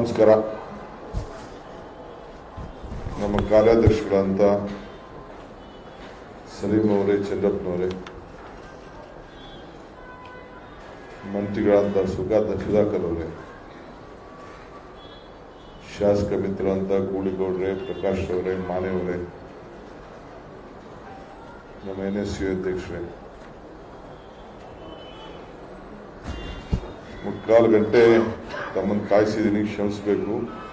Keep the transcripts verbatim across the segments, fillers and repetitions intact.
ನಮಸ್ಕಾರ. ನಮ್ಮ ಕಾರ್ಯಾಧ್ಯಕ್ಷಗಳಂತ ಸಲೀಂ ಅವರೇ, ಚಂದ್ರಪ್ಪನವರೇ, ಮಂತ್ರಿಗಳಂತ ಸುಖಾಂತ ಸುಧಾಕರ್ ಅವರೇ, ಶಾಸಕ ಮಿತ್ರರಂತ ಗೂಳಿಗೌಡ್ರೆ, ಪ್ರಕಾಶ್ ಅವರೇ, ಮಾನೆಯವರೇ, ನಮ್ಮ ಎನ್ ಎಸ್ ಯು ಅಧ್ಯಕ್ಷರೇ, ಮುಕ್ಕಾಲು ಗಂಟೆ ತಮ್ಮನ್ನು ಕಾಯಿಸಿದ್ದೀನಿ, ಕ್ಷಮಿಸಬೇಕು.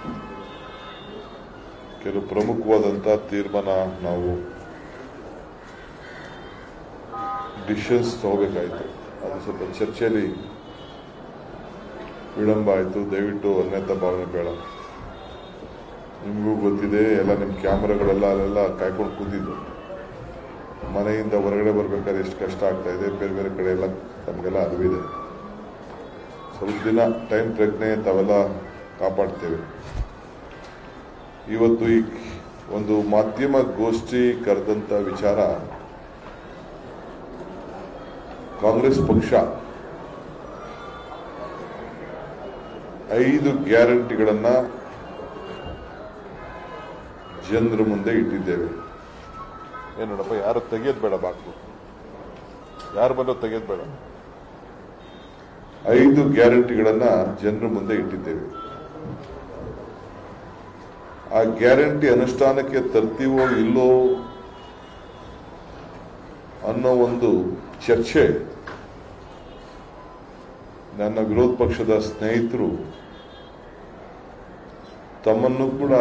ಕೆಲವು ಪ್ರಮುಖವಾದಂಥ ತೀರ್ಮಾನ ನಾವು ಡಿಸಿಷನ್ಸ್ ತಗೋಬೇಕಾಯಿತು. ಅದು ಸ್ವಲ್ಪ ಚರ್ಚೆಯಲ್ಲಿ ವಿಳಂಬ ಆಯಿತು. ದಯವಿಟ್ಟು ಅನ್ಯತಾ ಭಾವನೆ ಬೇಡ. ನಿಮಗೂ ಗೊತ್ತಿದೆ, ಎಲ್ಲ ನಿಮ್ಮ ಕ್ಯಾಮ್ರಾಗಳೆಲ್ಲ ಅಲ್ಲೆಲ್ಲ ಕಾಯ್ಕೊಂಡು ಕೂತಿದ್ದು. ಮನೆಯಿಂದ ಹೊರಗಡೆ ಬರ್ಬೇಕಾದ್ರೆ ಎಷ್ಟು ಕಷ್ಟ ಆಗ್ತಾ ಇದೆ, ಬೇರೆ ಬೇರೆ ಕಡೆ ಎಲ್ಲ ನಮಗೆಲ್ಲ ಅರಿವಿದೆ. ಸ್ವಲ್ಪ ದಿನ ಟೈಮ್ ಪ್ರಜ್ಞೆ ತಾವೆಲ್ಲ ಕಾಪಾಡ್ತೇವೆ. ಇವತ್ತು ಈ ಒಂದು ಮಾಧ್ಯಮ ಗೋಷ್ಠಿ ಕರೆದಂತ ವಿಚಾರ, ಕಾಂಗ್ರೆಸ್ ಪಕ್ಷ ಐದು ಗ್ಯಾರಂಟಿಗಳನ್ನ ಜನರ ಮುಂದೆ ಇಟ್ಟಿದ್ದೇವೆ. ಏನ್ ನೋಡಪ್ಪ, ಯಾರು ತೆಗೆಯೋದು ಬೇಡ, ಬಾಕು ಯಾರು ಬಂದು ತೆಗೆಯೋದು ಬೇಡ. ಐದು ಗ್ಯಾರಂಟಿಗಳನ್ನ ಜನರ ಮುಂದೆ ಇಟ್ಟಿದ್ದೇವೆ. ಆ ಗ್ಯಾರಂಟಿ ಅನುಷ್ಠಾನಕ್ಕೆ ತರ್ತೀವೋ ಇಲ್ಲೋ ಅನ್ನೋ ಒಂದು ಚರ್ಚೆ ನನ್ನ ವಿರೋಧ ಪಕ್ಷದ ಸ್ನೇಹಿತರು ತಮ್ಮನ್ನು ಕೂಡ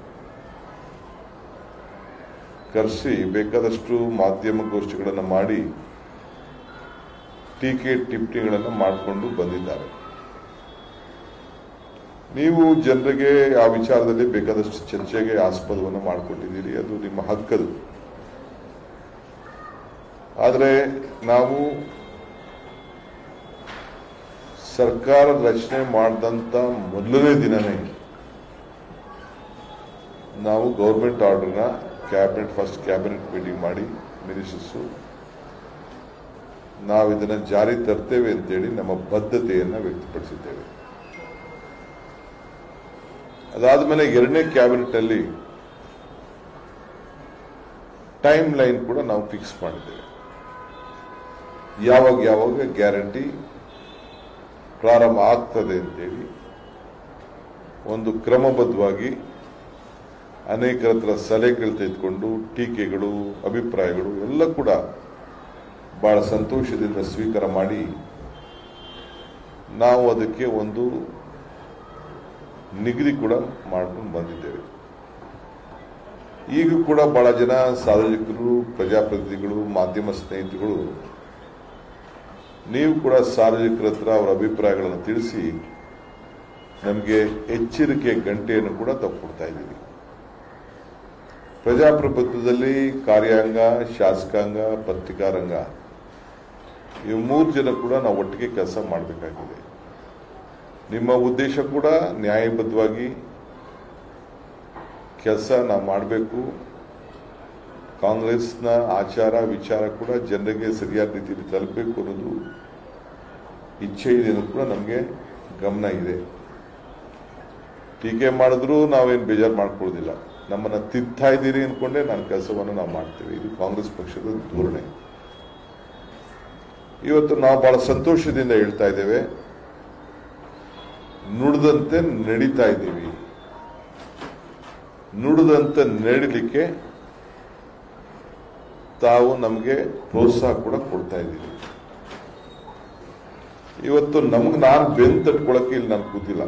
ಕರೆಸಿ ಬೇಕಾದಷ್ಟು ಮಾಧ್ಯಮ ಗೋಷ್ಠಿಗಳನ್ನು ಮಾಡಿ ಟೀಕೆ ಟಿಪ್ಪಣಿಗಳನ್ನು ಮಾಡಿಕೊಂಡು ಬಂದಿದ್ದಾರೆ. ನೀವು ಜನರಿಗೆ ಆ ವಿಚಾರದಲ್ಲಿ ಬೇಕಾದಷ್ಟು ಚರ್ಚೆಗೆ ಆಸ್ಪದವನ್ನು ಮಾಡಿಕೊಟ್ಟಿದ್ದೀರಿ, ಅದು ನಿಮ್ಮ ಹಕ್ಕದು. ಆದರೆ ನಾವು ಸರ್ಕಾರ ರಚನೆ ಮಾಡಿದಂತ ಮೊದಲನೇ ದಿನನೇ ನಾವು ಗೌರ್ಮೆಂಟ್ ಆರ್ಡರ್ನ ಕ್ಯಾಬಿನೆಟ್ ಫಸ್ಟ್ ಕ್ಯಾಬಿನೆಟ್ ಮೀಟಿಂಗ್ ಮಾಡಿ ಮಿನಿಸ್ಟರ್ಸು ನಾವು ಇದನ್ನು ಜಾರಿ ತರ್ತೇವೆ ಅಂತೇಳಿ ನಮ್ಮ ಬದ್ಧತೆಯನ್ನು ವ್ಯಕ್ತಪಡಿಸಿದ್ದೇವೆ. ಅದಾದ್ಮೇಲೆ ಎರಡನೇ ಕ್ಯಾಬಿನೆಟ್ ಅಲ್ಲಿ ಟೈಮ್ ಲೈನ್ ಕೂಡ ನಾವು ಫಿಕ್ಸ್ ಮಾಡಿದ್ದೇವೆ. ಯಾವಾಗ ಯಾವಾಗ ಗ್ಯಾರಂಟಿ ಪ್ರಾರಂಭ ಆಗ್ತದೆ ಅಂತೇಳಿ ಒಂದು ಕ್ರಮಬದ್ಧವಾಗಿ ಅನೇಕರ ಹತ್ರ ಸಲಹೆಗಳು ತೆಗೆದುಕೊಂಡು ಟೀಕೆಗಳು, ಅಭಿಪ್ರಾಯಗಳು ಎಲ್ಲ ಕೂಡ ಬಹಳ ಸಂತೋಷದಿಂದ ಸ್ವೀಕಾರ ಮಾಡಿ ನಾವು ಅದಕ್ಕೆ ಒಂದು ನಿಗದಿ ಕೂಡ ಮಾಡ್ಕೊಂಡು ಬಂದಿದ್ದೇವೆ. ಈಗ ಕೂಡ ಬಹಳ ಜನ ಸಾರ್ವಜನಿಕರು, ಪ್ರಜಾಪ್ರತಿನಿಧಿಗಳು, ಮಾಧ್ಯಮ ಸ್ನೇಹಿತರುಗಳು ನೀವು ಕೂಡ ಸಾರ್ವಜನಿಕರ ಹತ್ರ ಅವರ ಅಭಿಪ್ರಾಯಗಳನ್ನು ತಿಳಿಸಿ ನಮಗೆ ಎಚ್ಚರಿಕೆ ಗಂಟೆಯನ್ನು ಕೂಡ ತಗೊಡ್ತಾ ಇದ್ದೀವಿ. ಪ್ರಜಾಪ್ರಭುತ್ವದಲ್ಲಿ ಕಾರ್ಯಾಂಗ, ಶಾಸಕಾಂಗ, ಪತ್ರಿಕಾರಂಗ ಇವು ಮೂರು ಜನ ಕೂಡ ನಾವು ಒಟ್ಟಿಗೆ ಕೆಲಸ ಮಾಡಬೇಕಾಗಿದೆ. ನಿಮ್ಮ ಉದ್ದೇಶ ಕೂಡ ನ್ಯಾಯಬದ್ಧವಾಗಿ ಕೆಲಸ ನಾವು ಮಾಡಬೇಕು. ಕಾಂಗ್ರೆಸ್ನ ಆಚಾರ ವಿಚಾರ ಕೂಡ ಜನರಿಗೆ ಸರಿಯಾದ ರೀತಿಯಲ್ಲಿ ತಲುಪಬೇಕು ಅನ್ನೋದು ಇಚ್ಛೆ ಇದೆ ಅನ್ನೋದು ಕೂಡ ನಮಗೆ ಗಮನ ಇದೆ. ಟೀಕೆ ಮಾಡಿದ್ರು ನಾವೇನು ಬೇಜಾರು ಮಾಡ್ಕೊಳ್ಳೋದಿಲ್ಲ. ನಮ್ಮನ್ನ ತಿದ್ತಾ ಇದ್ದೀರಿ ಅನ್ಕೊಂಡೆ ನಾನು ಕೆಲಸವನ್ನು ನಾವು ಮಾಡ್ತೇವೆ. ಇದು ಕಾಂಗ್ರೆಸ್ ಪಕ್ಷದ ಧೋರಣೆ. ಇವತ್ತು ನಾವು ಬಹಳ ಸಂತೋಷದಿಂದ ಹೇಳ್ತಾ ಇದ್ದೇವೆ, ನುಡಿದಂತೆ ನಡೀತಾ ಇದ್ದೀವಿ. ನುಡಿದಂತೆ ನಡೀಲಿಕ್ಕೆ ತಾವು ನಮಗೆ ಪ್ರೋತ್ಸಾಹ ಕೂಡ ಕೊಡ್ತಾ ಇದ್ದೀವಿ. ಇವತ್ತು ನಮ್ಗೆ ನಾನು ಬೆನ್ನು ತಟ್ಕೊಳಕ್ಕೆ ಇಲ್ಲಿ ನಾನು ಕೂತಿಲ್ಲ.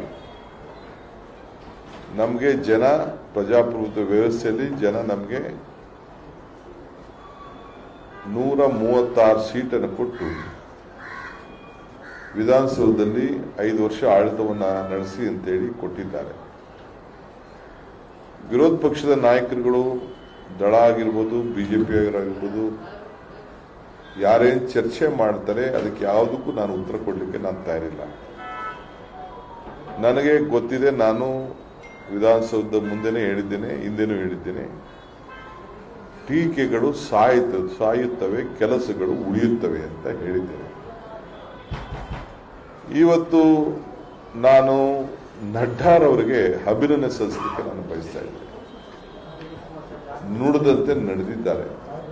ನಮಗೆ ಜನ, ಪ್ರಜಾಪ್ರಭುತ್ವ ವ್ಯವಸ್ಥೆಯಲ್ಲಿ ಜನ ನಮಗೆ ನೂರ ಮೂವತ್ತಾರು ಸೀಟನ್ನು ಕೊಟ್ಟು ವಿಧಾನಸೌಧದಲ್ಲಿ ಐದು ವರ್ಷ ಆಡಳಿತವನ್ನ ನಡೆಸಿ ಅಂತೇಳಿ ಕೊಟ್ಟಿದ್ದಾರೆ. ವಿರೋಧ ಪಕ್ಷದ ನಾಯಕರುಗಳು, ದಳ ಆಗಿರ್ಬೋದು, ಬಿಜೆಪಿ ಆಗಿರ್ಬೋದು, ಯಾರೇನು ಚರ್ಚೆ ಮಾಡ್ತಾರೆ ಅದಕ್ಕೆ ಯಾವುದಕ್ಕೂ ನಾನು ಉತ್ತರ ಕೊಡಲಿಕ್ಕೆ ನಾನು ತಯಾರಿಲ್ಲ. ನನಗೆ ಗೊತ್ತಿದೆ, ನಾನು ವಿಧಾನಸೌಧದ ಮುಂದೆನೇ ಹೇಳಿದ್ದೇನೆ, ಹಿಂದೆನೂ ಹೇಳಿದ್ದೇನೆ, ಟೀಕೆಗಳು ಸಾಯುತ್ತ ಸಾಯುತ್ತವೆ ಕೆಲಸಗಳು ಉಳಿಯುತ್ತವೆ ಅಂತ ಹೇಳಿದ್ದೇನೆ. ಇವತ್ತು ನಾನು ನಡ್ಡಾರವರಿಗೆ ಅಭಿನಂದನೆ ಸಲ್ಲಿಸಲಿಕ್ಕೆ ನಾನು ಬಯಸ್ತಾ ಇದ್ದೇನೆ. ನುಡಿದಂತೆ ನಡೆದಿದ್ದಾರೆ.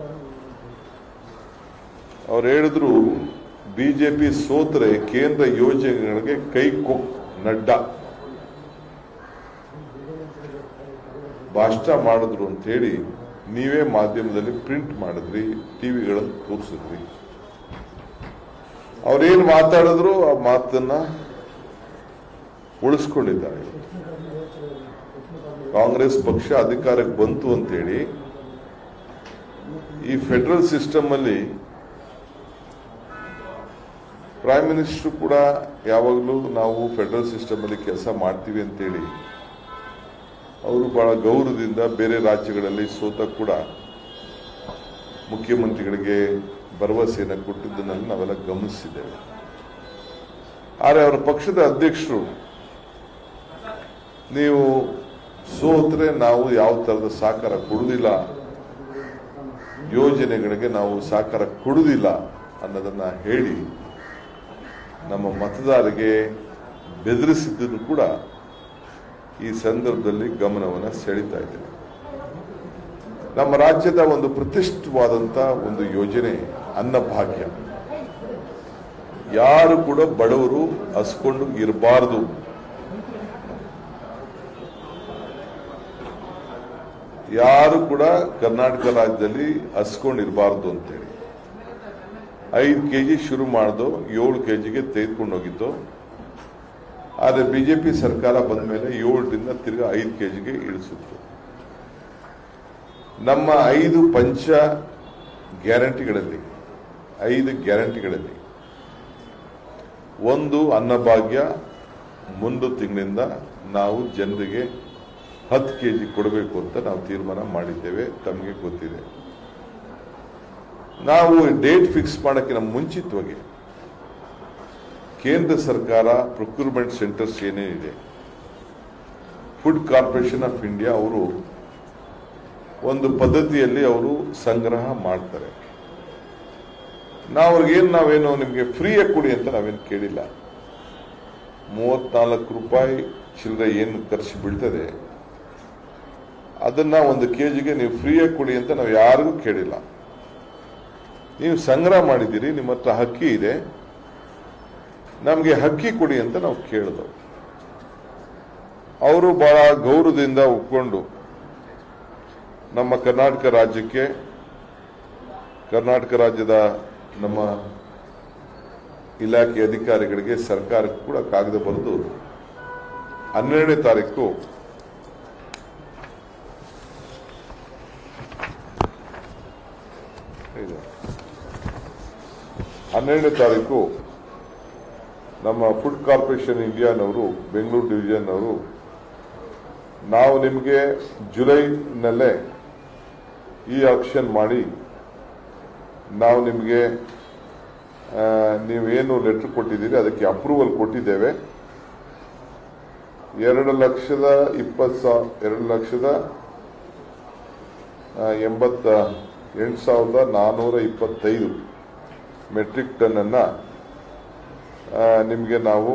ಅವ್ರು ಹೇಳಿದ್ರು ಬಿಜೆಪಿ ಸೋತರೆ ಕೇಂದ್ರ ಯೋಜನೆಗಳಿಗೆ ಕೈ ಕೊಕ್ ನಡ್ಡಾ ಭಾಷಣ ಮಾಡಿದ್ರು ಅಂತ ಹೇಳಿ ನೀವೇ ಮಾಧ್ಯಮದಲ್ಲಿ ಪ್ರಿಂಟ್ ಮಾಡಿದ್ರಿ, ಟಿವಿಗಳಲ್ಲಿ ತೋರಿಸಿದ್ರಿ. ಅವ್ರೇನು ಮಾತಾಡಿದ್ರು ಆ ಮಾತನ್ನ ಉಳಿಸ್ಕೊಂಡಿದ್ದಾರೆ. ಕಾಂಗ್ರೆಸ್ ಪಕ್ಷ ಅಧಿಕಾರಕ್ಕೆ ಬಂತು ಅಂತೇಳಿ ಈ ಫೆಡರಲ್ ಸಿಸ್ಟಮ್ ಅಲ್ಲಿ ಪ್ರೈಮ್ ಮಿನಿಸ್ಟರ್ ಕೂಡ ಯಾವಾಗಲೂ ನಾವು ಫೆಡರಲ್ ಸಿಸ್ಟಮ್ ಅಲ್ಲಿ ಕೆಲಸ ಮಾಡ್ತೀವಿ ಅಂತೇಳಿ ಅವರು ಬಹಳ ಗೌರವದಿಂದ ಬೇರೆ ರಾಜ್ಯಗಳಲ್ಲಿ ಸೋತ ಕೂಡ ಮುಖ್ಯಮಂತ್ರಿಗಳಿಗೆ ಭರವಸೆಯನ್ನು ಕೊಟ್ಟಿದ್ದನ್ನೆಲ್ಲ ನಾವೆಲ್ಲ ಗಮನಿಸಿದ್ದೇವೆ. ಆದರೆ ಅವರ ಪಕ್ಷದ ಅಧ್ಯಕ್ಷರು ನೀವು ಸೋತ್ರೆ ನಾವು ಯಾವ ತರದ ಸಹಕಾರ ಕೊಡುವುದಿಲ್ಲ, ಯೋಜನೆಗಳಿಗೆ ನಾವು ಸಹಕಾರ ಕೊಡುವುದಿಲ್ಲ ಅನ್ನೋದನ್ನ ಹೇಳಿ ನಮ್ಮ ಮತದಾರರಿಗೆ ಬೆದರಿಸಿದ್ದನ್ನು ಕೂಡ ಈ ಸಂದರ್ಭದಲ್ಲಿ ಗಮನವನ್ನು ಸೆಳೀತಾ ಇದ್ದೇನೆ. ನಮ್ಮ ರಾಜ್ಯದ ಒಂದು ಪ್ರತಿಷ್ಠಿತವಾದಂತ ಒಂದು ಯೋಜನೆ ಅನ್ನಭಾಗ್ಯ. ಯಾರು ಕೂಡ ಬಡವರು ಹಸ್ಕೊಂಡು ಇರಬಾರದು, ಯಾರು ಕೂಡ ಕರ್ನಾಟಕ ರಾಜ್ಯದಲ್ಲಿ ಹಸ್ಕೊಂಡಿರಬಾರ್ದು ಅಂತೇಳಿ ಐದು ಕೆಜಿ ಶುರು ಮಾಡ್ದು ಏಳು ಕೆಜಿಗೆ ತೆಗೆದುಕೊಂಡು ಹೋಗಿತ್ತು. ಆದರೆ ಬಿಜೆಪಿ ಸರ್ಕಾರ ಬಂದ ಮೇಲೆ ಏಳರಿಂದ ತಿರ್ಗಾ ಐದು ಕೆಜಿಗೆ ಇಳಿಸಿತ್ತು. ನಮ್ಮ ಐದು ಪಂಚ ಗ್ಯಾರಂಟಿಗಳಲ್ಲಿ ಐದು ಗ್ಯಾರಂಟಿಗಳಲ್ಲಿ ಒಂದು ಅನ್ನಭಾಗ್ಯ ಮುಂದು ತಿಂಗಳಿಂದ ನಾವು ಜನರಿಗೆ ಹತ್ತು ಕೆಜಿ ಕೊಡಬೇಕು ಅಂತ ನಾವು ತೀರ್ಮಾನ ಮಾಡಿದ್ದೇವೆ. ತಮಗೆ ಗೊತ್ತಿದೆ. ನಾವು ಡೇಟ್ ಫಿಕ್ಸ್ ಮಾಡೋಕ್ಕಿಂತ ಮುಂಚಿತವಾಗಿ ಕೇಂದ್ರ ಸರ್ಕಾರ ಪ್ರೊಕ್ಯೂರ್ಮೆಂಟ್ ಸೆಂಟರ್ಸ್ ಏನೇನಿದೆ, ಫುಡ್ ಕಾರ್ಪೊರೇಷನ್ ಆಫ್ ಇಂಡಿಯಾ ಅವರು ಒಂದು ಪದ್ಧತಿಯಲ್ಲಿ ಅವರು ಸಂಗ್ರಹ ಮಾಡ್ತಾರೆ. ನಾವು ಅವ್ರಿಗೇನು ನಾವೇನು ನಿಮಗೆ ಫ್ರೀಯಾಗಿ ಕೊಡಿ ಅಂತ ನಾವೇನು ಕೇಳಿಲ್ಲ. ಮೂವತ್ನಾಲ್ಕು ರೂಪಾಯಿ ಚಿಲ್ಲರೆ ಏನು ಖರ್ಚು ಬೀಳ್ತದೆ ಅದನ್ನ ಒಂದು ಕೆಜಿಗೆ ನೀವು ಫ್ರೀಯಾಗಿ ಕೊಡಿ ಅಂತ ನಾವು ಯಾರಿಗೂ ಕೇಳಿಲ್ಲ. ನೀವು ಸಂಗ್ರಹ ಮಾಡಿದ್ದೀರಿ, ನಿಮ್ಮ ಹತ್ರ ಹಕ್ಕಿ ಇದೆ, ನಮಗೆ ಹಕ್ಕಿ ಕೊಡಿ ಅಂತ ನಾವು ಕೇಳಿದವು. ಅವರು ಬಹಳ ಗೌರವದಿಂದ ಒಪ್ಕೊಂಡು ನಮ್ಮ ಕರ್ನಾಟಕ ರಾಜ್ಯಕ್ಕೆ, ಕರ್ನಾಟಕ ರಾಜ್ಯದ ನಮ್ಮ ಇಲಾಖೆ ಅಧಿಕಾರಿಗಳಿಗೆ, ಸರ್ಕಾರಕ್ಕೆ ಕೂಡ ಕಾಗದ ಬರೆದು ಹನ್ನೆರಡನೇ ತಾರೀಕು ಹನ್ನೆರಡನೇ ತಾರೀಕು ನಮ್ಮ ಫುಡ್ ಕಾರ್ಪೊರೇಷನ್ ಇಂಡಿಯಾನವರು, ಬೆಂಗಳೂರು ಡಿವಿಷನ್ ಅವರು, ನಾವು ನಿಮಗೆ ಜುಲೈನಲ್ಲೇ ಈ ಆಕ್ಷನ್ ಮಾಡಿ ನಾವು ನಿಮಗೆ ನೀವೇನು ಲೆಟರ್ ಕೊಟ್ಟಿದ್ದೀರಿ ಅದಕ್ಕೆ ಅಪ್ರೂವಲ್ ಕೊಟ್ಟಿದ್ದೇವೆ. ಎರಡು ಲಕ್ಷದ ಇಪ್ಪತ್ತು ಸಾವಿರ ಎರಡು ಲಕ್ಷದ ಎಂಬತ್ತ ಎಂಟು ಸಾವಿರದ ನಾನ್ನೂರ ಇಪ್ಪತ್ತೈದು ಮೆಟ್ರಿಕ್ ಟನ್ ಅನ್ನ ನಿಮಗೆ ನಾವು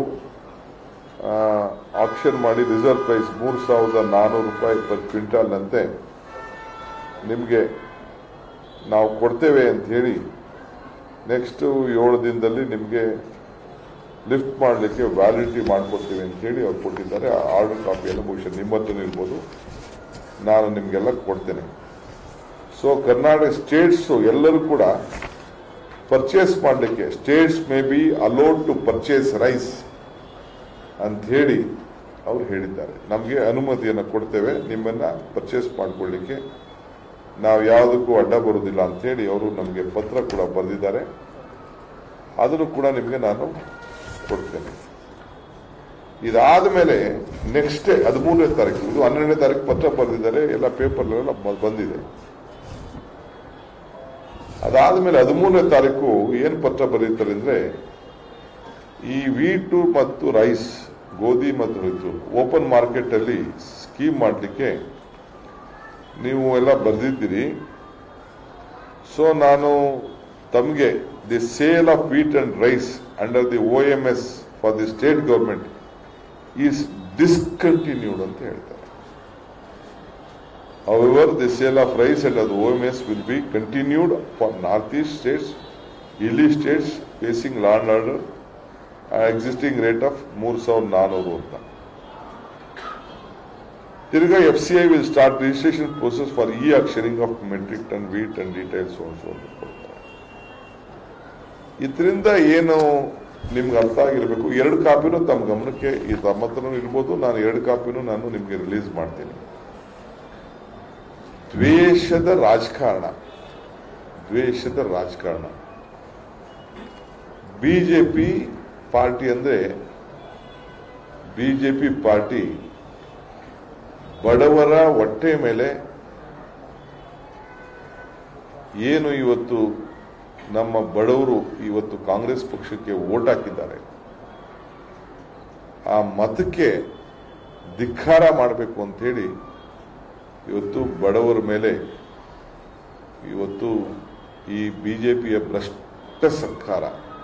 ಆಕ್ಷನ್ ಮಾಡಿ ರಿಸರ್ವ್ ಪ್ರೈಸ್ ಮೂರು ಸಾವಿರದ ನಾನ್ನೂರು ರೂಪಾಯಿ ಪರ್ ಕ್ವಿಂಟಾಲ್ನಂತೆ ನಿಮಗೆ ನಾವು ಕೊಡ್ತೇವೆ ಅಂತ ಹೇಳಿ ನೆಕ್ಸ್ಟ್ ಏಳು ದಿನದಲ್ಲಿ ನಿಮಗೆ ಲಿಫ್ಟ್ ಮಾಡಲಿಕ್ಕೆ ವ್ಯಾಲಿಡಿಟಿ ಮಾಡಿಕೊಡ್ತೀವಿ ಅಂತ ಹೇಳಿ ಅವ್ರು ಕೊಟ್ಟಿದ್ದಾರೆ. ಆರ್ಡರ್ ಕಾಪಿ ಎಲ್ಲ ಬಹುಶಃ ನಿಮ್ಮ ಹತ್ರ ಇರ್ಬೋದು, ನಾನು ನಿಮಗೆಲ್ಲ ಕೊಡ್ತೇನೆ. ಸೊ ಕರ್ನಾಟಕ ಸ್ಟೇಟ್ಸ್ ಎಲ್ಲರೂ ಕೂಡ ಪರ್ಚೇಸ್ ಮಾಡಲಿಕ್ಕೆ, states may be allowed to purchase rice ಅಂತ ಹೇಳಿ ಅವ್ರು ಹೇಳಿದ್ದಾರೆ. ನಮಗೆ ಅನುಮತಿಯನ್ನು ಕೊಡ್ತೇವೆ, ನಿಮ್ಮನ್ನ ಪರ್ಚೇಸ್ ಮಾಡಿಕೊಳ್ಳಿಕ್ಕೆ ನಾವು ಯಾವುದಕ್ಕೂ ಅಡ್ಡ ಬರುವುದಿಲ್ಲ ಅಂತ ಹೇಳಿ ಅವರು ನಮಗೆ ಪತ್ರ ಕೂಡ ಬರೆದಿದ್ದಾರೆ. ಅದನ್ನು ಕೂಡ ನಿಮಗೆ ನಾನು ಕೊಡ್ತೇನೆ. ಇದಾದ ಮೇಲೆ ನೆಕ್ಸ್ಟ್ ಡೇ ಹದಿಮೂರನೇ ತಾರೀಕು, ಇದು ಹನ್ನೆರಡನೇ ತಾರೀಕು ಪತ್ರ ಬರೆದಿದ್ದಾರೆ, ಎಲ್ಲ ಪೇಪರ್ಲೆಲ್ಲ ಬಂದಿದೆ. ಅದಾದ ಮೇಲೆ ಹದಿಮೂರನೇ ತಾರೀಕು ಏನು ಪತ್ರ ಬರೀತಾರೆ ಅಂದ್ರೆ, ಈ ವೀಟು ಮತ್ತು ರೈಸ್, ಗೋಧಿ ಮತ್ತು ರೈತು ಓಪನ್ ಮಾರ್ಕೆಟ್ ಅಲ್ಲಿ ಸ್ಕೀಮ್ ಮಾಡಲಿಕ್ಕೆ ನೀವು ಎಲ್ಲ ಬರೆದಿದ್ದೀರಿ. ಸೊ ನಾನು ತಮಗೆ the sale of wheat and rice under the O M S for the state government is discontinued ಅಂತ ಹೇಳ್ತಾರೆ. However, the sale of rice and the O M S will be continued for northeast states, hilly states facing law and order at existing rate of ಮೂರು ಸಾವಿರದ ನಾನ್ನೂರು ಅಂತ. ತಿರ್ಗಾ F C I will start registration process for e auctioning of metric ton wheat and details ಕೊಡ್ತಾರೆ. ಇದರಿಂದ ಏನು ನಿಮ್ಗೆ ಅರ್ಥ ಆಗಿರಬೇಕು. ಎರಡು ಕಾಪಿನೂ ತಮ್ಮ ಗಮನಕ್ಕೆ ಈ ತಮ್ಮ ಹತ್ರನೂ ಇರ್ಬೋದು, ನಾನು ಎರಡು ಕಾಪಿನೂ ನಾನು ನಿಮ್ಗೆ ರಿಲೀಸ್ ಮಾಡ್ತೀನಿ. ದ್ವೇಷದ ರಾಜಕಾರಣ, ದ್ವೇಷದ ರಾಜಕಾರಣ. ಬಿಜೆಪಿ ಪಾರ್ಟಿ ಅಂದ್ರೆ ಬಿಜೆಪಿ ಪಾರ್ಟಿ ಬಡವರ ಹೊಟ್ಟೆ ಮೇಲೆ ಏನು ಇವತ್ತು ನಮ್ಮ ಬಡವರು ಇವತ್ತು ಕಾಂಗ್ರೆಸ್ ಪಕ್ಷಕ್ಕೆ ವೋಟ್ ಹಾಕಿದ್ದಾರೆ, ಆ ಮತಕ್ಕೆ ಧಿಕ್ಕಾರ ಮಾಡಬೇಕು ಅಂತ ಹೇಳಿ ಇವತ್ತು ಬಡವರ ಮೇಲೆ ಇವತ್ತು ಈ ಬಿಜೆಪಿಯ ಭ್ರಷ್ಟ ಸರ್ಕಾರ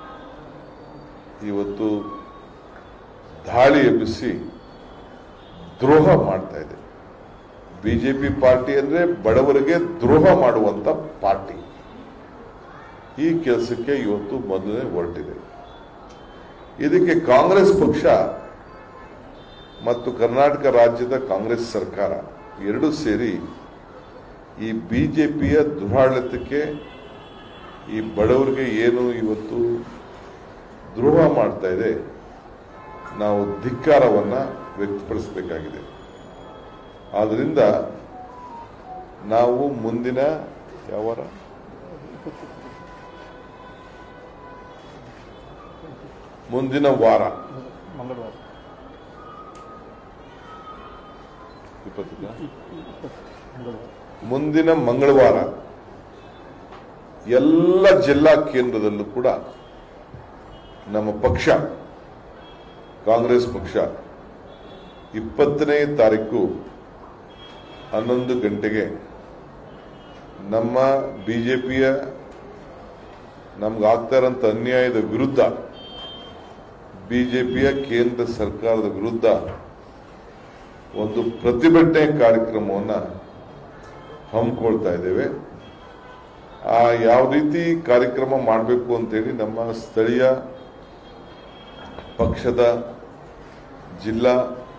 ಇವತ್ತು ದಾಳಿ ಎಬ್ಬಿಸಿ ದ್ರೋಹ ಮಾಡ್ತಾ ಇದೆ. ಬಿಜೆಪಿ ಪಾರ್ಟಿ ಅಂದ್ರೆ ಬಡವರಿಗೆ ದ್ರೋಹ ಮಾಡುವಂತ ಪಾರ್ಟಿ. ಈ ಕೆಲಸಕ್ಕೆ ಇವತ್ತು ಮೊದಲನೇ ಹೊರಟಿದೆ. ಇದಕ್ಕೆ ಕಾಂಗ್ರೆಸ್ ಪಕ್ಷ ಮತ್ತು ಕರ್ನಾಟಕ ರಾಜ್ಯದ ಕಾಂಗ್ರೆಸ್ ಸರ್ಕಾರ ಎರಡು ಸೇರಿ ಈ ಬಿಜೆಪಿಯ ದುರಾಡಳಿತಕ್ಕೆ, ಈ ಬಡವರಿಗೆ ಏನು ಇವತ್ತು ದ್ರೋಹ ಮಾಡ್ತಾ ಇದೆ, ನಾವು ಧಿಕ್ಕಾರವನ್ನ ವ್ಯಕ್ತಪಡಿಸಬೇಕಾಗಿದೆ. ಆದ್ರಿಂದ ನಾವು ಮುಂದಿನ ಯಾವ ಮುಂದಿನ ವಾರ ಮುಂದಿನ ಮಂಗಳವಾರ ಎಲ್ಲ ಜಿಲ್ಲಾ ಕೇಂದ್ರದಲ್ಲೂ ಕೂಡ ನಮ್ಮ ಪಕ್ಷ ಕಾಂಗ್ರೆಸ್ ಪಕ್ಷ ಇಪ್ಪತ್ತನೇ ತಾರೀಕು ಹನ್ನೊಂದು ಗಂಟೆಗೆ ನಮ್ಮ ಬಿಜೆಪಿಯ ನಮ್ಗಾಗ್ತಾ ಇರೋಂಥ ಅನ್ಯಾಯದ ವಿರುದ್ಧ, ಬಿಜೆಪಿಯ ಕೇಂದ್ರ ಸರ್ಕಾರದ ವಿರುದ್ಧ ಒಂದು ಪ್ರತಿಭಟನೆ ಕಾರ್ಯಕ್ರಮವನ್ನು ಹಮ್ಮಿಕೊಳ್ತಾ ಇದ್ದೇವೆ. ಆ ಯಾವ ರೀತಿ ಕಾರ್ಯಕ್ರಮ ಮಾಡಬೇಕು ಅಂತೇಳಿ ನಮ್ಮ ಸ್ಥಳೀಯ ಪಕ್ಷದ ಜಿಲ್ಲಾ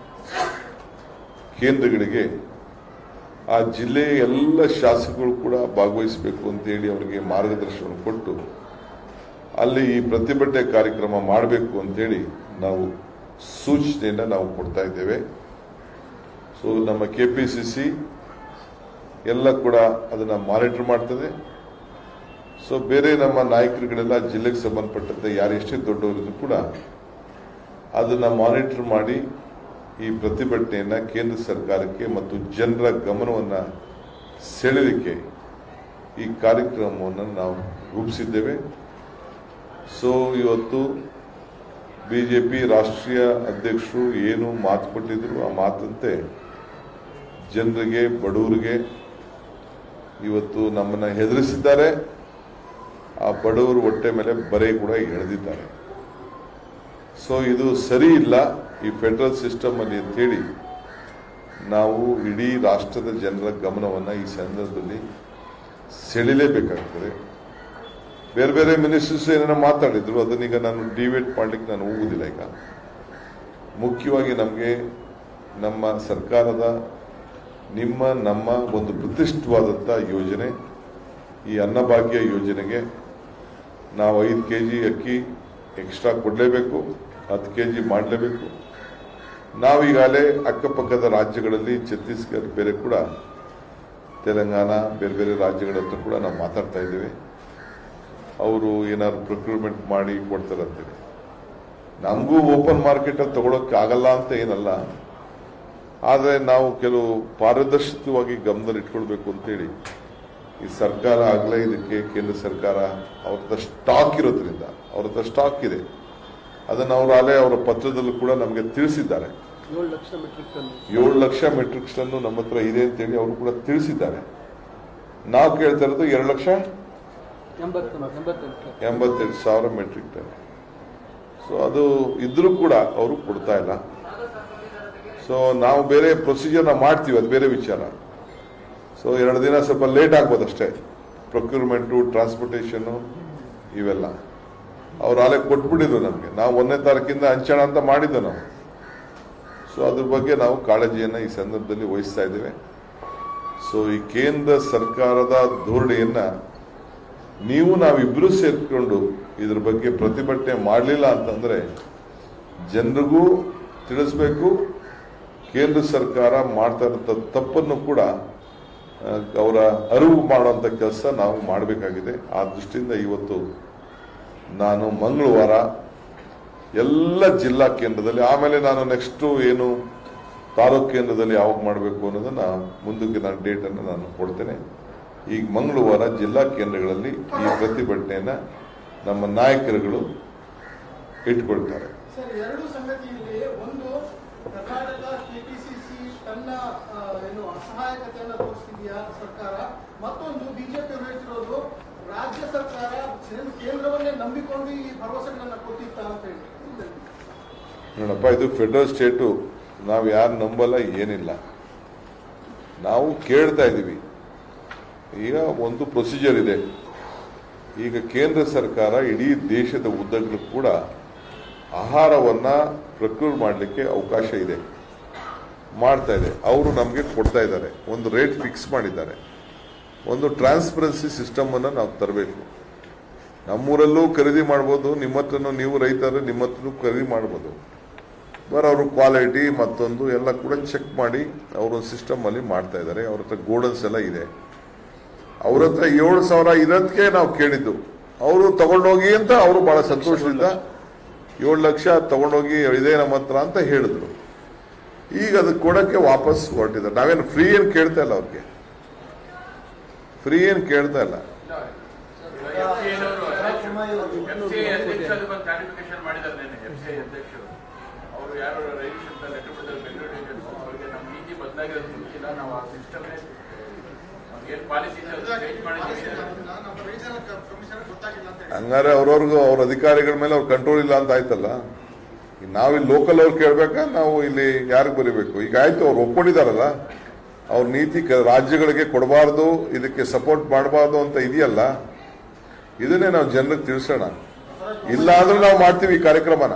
ಕೇಂದ್ರಗಳಿಗೆ ಆ ಜಿಲ್ಲೆಯ ಎಲ್ಲ ಶಾಸಕರು ಕೂಡ ಭಾಗವಹಿಸಬೇಕು ಅಂತೇಳಿ ಅವರಿಗೆ ಮಾರ್ಗದರ್ಶನ ಕೊಟ್ಟು ಅಲ್ಲಿ ಈ ಪ್ರತಿಭಟನೆ ಕಾರ್ಯಕ್ರಮ ಮಾಡಬೇಕು ಅಂತೇಳಿ ನಾವು ಸೂಚನೆಯನ್ನು ನಾವು ಕೊಡ್ತಾ ಇದ್ದೇವೆ. ಸೊ ನಮ್ಮ ಕೆಪಿಸಿಸಿ ಎಲ್ಲ ಕೂಡ ಅದನ್ನ ಮಾನಿಟರ್ ಮಾಡ್ತದೆ. ಸೊ ಬೇರೆ ನಮ್ಮ ನಾಯಕರುಗಳೆಲ್ಲ ಜಿಲ್ಲೆಗೆ ಸಂಬಂಧಪಟ್ಟಂತೆ ಯಾರು ಎಷ್ಟೇ ದೊಡ್ಡವರಿದ್ರು ಕೂಡ ಅದನ್ನ ಮಾನಿಟರ್ ಮಾಡಿ ಈ ಪ್ರತಿಭಟನೆಯನ್ನ ಕೇಂದ್ರ ಸರ್ಕಾರಕ್ಕೆ ಮತ್ತು ಜನರ ಗಮನವನ್ನ ಸೆಳೆಯಲಿಕ್ಕೆ ಈ ಕಾರ್ಯಕ್ರಮವನ್ನು ನಾವು ರೂಪಿಸಿದ್ದೇವೆ. ಸೊ ಇವತ್ತು ಬಿಜೆಪಿ ರಾಷ್ಟ್ರೀಯ ಅಧ್ಯಕ್ಷರು ಏನು ಮಾತು ಕೊಟ್ಟಿದ್ರು ಆ ಮಾತಂತೆ ಜನರಿಗೆ, ಬಡವರಿಗೆ ಇವತ್ತು ನಮ್ಮನ್ನ ಹೆದರಿಸಿದ್ದಾರೆ. ಆ ಬಡವರು ಹೊಟ್ಟೆ ಮೇಲೆ ಬರೆ ಕೂಡ ಎಳೆದಿದ್ದಾರೆ. ಸೊ ಇದು ಸರಿ ಇಲ್ಲ ಈ ಫೆಡರಲ್ ಸಿಸ್ಟಮ್ ಅಲ್ಲಿ ಅಂತ ಹೇಳಿ ನಾವು ಇಡೀ ರಾಷ್ಟ್ರದ ಜನರ ಗಮನವನ್ನ ಈ ಸಂದರ್ಭದಲ್ಲಿ ಸೆಳೆಯಲೇಬೇಕಾಗ್ತದೆ. ಬೇರೆ ಬೇರೆ ಮಿನಿಸ್ಟರ್ಸ್ ಏನೇನೋ ಮಾತಾಡಿದ್ರು, ಅದನ್ನೀಗ ನಾನು ಡಿವೇಟ್ ಮಾಡ್ಲಿಕ್ಕೆ ನಾನು ಹೋಗುದಿಲ್ಲ. ಈಗ ಮುಖ್ಯವಾಗಿ ನಮಗೆ ನಮ್ಮ ಸರ್ಕಾರದ ನಿಮ್ಮ ನಮ್ಮ ಒಂದು ಪ್ರತಿಷ್ಠಿತವಾದಂಥ ಯೋಜನೆ ಈ ಅನ್ನಭಾಗ್ಯ ಯೋಜನೆಗೆ ನಾವು ಐದು ಕೆ ಜಿ ಅಕ್ಕಿ ಎಕ್ಸ್ಟ್ರಾ ಕೊಡಲೇಬೇಕು, ಹತ್ತು ಕೆ ಜಿ ಮಾಡಲೇಬೇಕು. ನಾವೀಗಾಗಲೇ ಅಕ್ಕಪಕ್ಕದ ರಾಜ್ಯಗಳಲ್ಲಿ ಛತ್ತೀಸ್ಗಢ ಬೇರೆ ಕೂಡ, ತೆಲಂಗಾಣ ಬೇರೆ ಬೇರೆ ರಾಜ್ಯಗಳ ಹತ್ರ ಕೂಡ ನಾವು ಮಾತಾಡ್ತಾ ಇದ್ದೇವೆ. ಅವರು ಏನಾದ್ರು ಪ್ರೊಕ್ಯೂರ್ಮೆಂಟ್ ಮಾಡಿ ಕೊಡ್ತಾರಂತೇಳಿ. ನಮಗೂ ಓಪನ್ ಮಾರ್ಕೆಟಲ್ಲಿ ತಗೊಳಕ್ಕೆ ಆಗಲ್ಲ ಅಂತ ಏನಲ್ಲ, ಆದರೆ ನಾವು ಕೆಲವು ಪಾರದರ್ಶಕವಾಗಿ ಗಮನದಲ್ಲಿ ಇಟ್ಕೊಳ್ಬೇಕು ಅಂತೇಳಿ ಈ ಸರ್ಕಾರ ಆಗಲೇ ಇದಕ್ಕೆ ಕೇಂದ್ರ ಸರ್ಕಾರ ಅವ್ರದ್ದು ಸ್ಟಾಕ್ ಇರೋದ್ರಿಂದ, ಅವ್ರದ್ದು ಸ್ಟಾಕ್ ಇದೆ, ಅದನ್ನು ಅವರು ಆಗಲೇ ಅವರ ಪತ್ರದಲ್ಲೂ ಕೂಡ ನಮಗೆ ತಿಳಿಸಿದ್ದಾರೆ. ಏಳು ಲಕ್ಷ ಮೆಟ್ರಿಕ್ ಟನ್ ಏಳು ಲಕ್ಷ ಮೆಟ್ರಿಕ್ ಟನ್ ನಮ್ಮ ಹತ್ರ ಇದೆ ಅಂತೇಳಿ ಅವರು ಕೂಡ ತಿಳಿಸಿದ್ದಾರೆ. ನಾವು ಕೇಳ್ತಾ ಇರೋದು ಎರಡು ಲಕ್ಷ ಎಂಬತ್ತೆಂಟು ಸಾವಿರ ಮೆಟ್ರಿಕ್ ಟನ್. ಸೊ ಅದು ಇದ್ರೂ ಕೂಡ ಅವರು ಕೊಡ್ತಾ ಇಲ್ಲ. ಸೊ ನಾವು ಬೇರೆ ಪ್ರೊಸೀಜರ್ನ ಮಾಡ್ತೀವಿ, ಅದು ಬೇರೆ ವಿಚಾರ. ಸೊ ಎರಡು ದಿನ ಸ್ವಲ್ಪ ಲೇಟ್ ಆಗ್ಬೋದು ಅಷ್ಟೇ, ಪ್ರೊಕ್ಯೂರ್ಮೆಂಟು, ಟ್ರಾನ್ಸ್ಪೋರ್ಟೇಷನ್ನು ಇವೆಲ್ಲ ಅವ್ರು ಆಲೆ ಕೊಟ್ಬಿಟ್ಟಿದ್ರು ನಮಗೆ. ನಾವು ಒಂದನೇ ತಾರೀಕಿಂದ ಹಂಚೋಣ ಅಂತ ಮಾಡಿದ್ದು ನಾವು. ಸೊ ಅದ್ರ ಬಗ್ಗೆ ನಾವು ಕಾಳಜಿಯನ್ನು ಈ ಸಂದರ್ಭದಲ್ಲಿ ವಹಿಸ್ತಾ ಇದ್ದೇವೆ. ಸೊ ಈ ಕೇಂದ್ರ ಸರ್ಕಾರದ ಧೋರಣೆಯನ್ನ ನೀವು ನಾವಿಬ್ಬರೂ ಸೇರ್ಕೊಂಡು ಇದ್ರ ಬಗ್ಗೆ ಪ್ರತಿಭಟನೆ ಮಾಡಲಿಲ್ಲ ಅಂತಂದ್ರೆ ಜನರಿಗೂ ತಿಳಿಸ್ಬೇಕು, ಕೇಂದ್ರ ಸರ್ಕಾರ ಮಾಡ್ತಾ ಇರೋ ತಪ್ಪನ್ನು ಕೂಡ ಅವರ ಅರಿವು ಮಾಡುವಂಥ ಕೆಲಸ ನಾವು ಮಾಡಬೇಕಾಗಿದೆ. ಆ ದೃಷ್ಟಿಯಿಂದ ಇವತ್ತು ನಾನು ಮಂಗಳವಾರ ಎಲ್ಲ ಜಿಲ್ಲಾ ಕೇಂದ್ರದಲ್ಲಿ, ಆಮೇಲೆ ನಾನು ನೆಕ್ಸ್ಟ್ ಏನು ತಾಲೂಕು ಕೇಂದ್ರದಲ್ಲಿ ಯಾವಾಗ ಮಾಡಬೇಕು ಅನ್ನೋದನ್ನ ಮುಂದಕ್ಕೆ ನಾನು ಡೇಟನ್ನು ನಾನು ಕೊಡ್ತೇನೆ. ಈಗ ಮಂಗಳವಾರ ಜಿಲ್ಲಾ ಕೇಂದ್ರಗಳಲ್ಲಿ ಈ ಪ್ರತಿಭಟನೆಯನ್ನ ನಮ್ಮ ನಾಯಕರುಗಳು ಇಟ್ಕೊಳ್ತಾರೆ. ಸರ್, ಎರಡು ಸಂಗತಿಯಲ್ಲಿ ಒಂದು, ಕರ್ನಾಟಕ ಕೆಪಿಸಿಸಿ ತನ್ನ ಏನು ಅಸಹಾಯಕತೆಯನ್ನು ತೋರಿಸ್ತಿದೆಯಾ ಸರ್ಕಾರ, ಮತ್ತೊಂದು ಬಿಜೆಪಿ ಹೇಳ್ತಿರೋದು ರಾಜ್ಯ ಸರ್ಕಾರ ಕೇಂದ್ರವನ್ನೇ ನಂಬಿಕೊಂಡು ಈ ಭರವಸೆಗಳನ್ನ ಕೊಟ್ಟಿತ್ತ ಅಂತ ಹೇಳಿ. ನೋಡಪ್ಪ, ಇದು ಫೆಡರಲ್ ಸ್ಟೇಟು, ನಾವು ಯಾರು ನಂಬಲ್ಲ, ಏನಿಲ್ಲ. ನಾವು ಕೇಳ್ತಾ ಇದ್ದೀವಿ. ಈಗ ಒಂದು ಪ್ರೊಸೀಜರ್ ಇದೆ. ಈಗ ಕೇಂದ್ರ ಸರ್ಕಾರ ಇಡೀ ದೇಶದ ಉದ್ದಗಲೂ ಕೂಡ ಆಹಾರವನ್ನ ಪ್ರೊಕ್ಯೂರ್ ಮಾಡಲಿಕ್ಕೆ ಅವಕಾಶ ಇದೆ, ಮಾಡ್ತಾ ಇದೆ. ಅವರು ನಮಗೆ ಕೊಡ್ತಾ ಇದ್ದಾರೆ, ಒಂದು ರೇಟ್ ಫಿಕ್ಸ್ ಮಾಡಿದ್ದಾರೆ. ಒಂದು ಟ್ರಾನ್ಸ್ಪರೆನ್ಸಿ ಸಿಸ್ಟಮ್ ಅನ್ನು ನಾವು ತರಬೇಕು. ನಮ್ಮೂರಲ್ಲೂ ಖರೀದಿ ಮಾಡ್ಬೋದು, ನಿಮ್ಮ ಹತ್ರನೂ ನೀವು ರೈತರು ನಿಮ್ಮ ಹತ್ರನೂ ಖರೀದಿ ಮಾಡ್ಬೋದು. ಬರ ಅವರು ಕ್ವಾಲಿಟಿ ಮತ್ತೊಂದು ಎಲ್ಲ ಕೂಡ ಚೆಕ್ ಮಾಡಿ ಅವರು ಸಿಸ್ಟಮ್ ಅಲ್ಲಿ ಮಾಡ್ತಾ ಇದ್ದಾರೆ. ಅವ್ರ ಹತ್ರ ಗೋಡನ್ಸ್ ಎಲ್ಲ ಇದೆ. ಅವ್ರ ಹತ್ರ ಏಳು ಸಾವಿರ ಇರೋದಕ್ಕೆ ನಾವು ಕೇಳಿದ್ದು, ಅವರು ತಗೊಂಡೋಗಿ ಅಂತ ಅವರು ಬಹಳ ಸಂತೋಷದಿಂದ ಏಳು ಲಕ್ಷ ತಗೊಂಡೋಗಿ ಇದೆ ನಮ್ಮ ಹತ್ರ ಅಂತ ಹೇಳಿದ್ರು. ಈಗ ಅದಕ್ಕೆ ಕೊಡಕ್ಕೆ ವಾಪಸ್ ಹೊರಟಿದ್ದಾರೆ. ನಾವೇನು ಫ್ರೀ ಏನು ಕೇಳ್ತಾ ಇಲ್ಲ, ಅವ್ರಿಗೆ ಫ್ರೀ ಏನು ಕೇಳ್ತಾ ಇಲ್ಲ. ಹಂಗಾರೆ ಅವ್ರವ್ರಿಗೂ ಅವ್ರ ಅಧಿಕಾರಿಗಳ ಮೇಲೆ ಅವ್ರ ಕಂಟ್ರೋಲ್ ಇಲ್ಲ ಅಂತ ಆಯ್ತಲ್ಲ. ನಾವಿಲ್ಲಿ ಲೋಕಲ್ ಅವ್ರು ಕೇಳ್ಬೇಕಾ, ನಾವು ಇಲ್ಲಿ ಯಾರಿಗೆ ಬರೀಬೇಕು? ಈಗ ಆಯ್ತು, ಅವ್ರು ಒಪ್ಕೊಂಡಿದಾರಲ್ಲ, ಅವ್ರ ನೀತಿ ರಾಜ್ಯಗಳಿಗೆ ಕೊಡಬಾರ್ದು, ಇದಕ್ಕೆ ಸಪೋರ್ಟ್ ಮಾಡಬಾರ್ದು ಅಂತ ಇದೆಯಲ್ಲ, ಇದನ್ನೇ ನಾವು ಜನರಿಗೆ ತಿಳಿಸೋಣ. ಇಲ್ಲ ಆದ್ರೂ ನಾವು ಮಾಡ್ತೀವಿ ಈ ಕಾರ್ಯಕ್ರಮನ.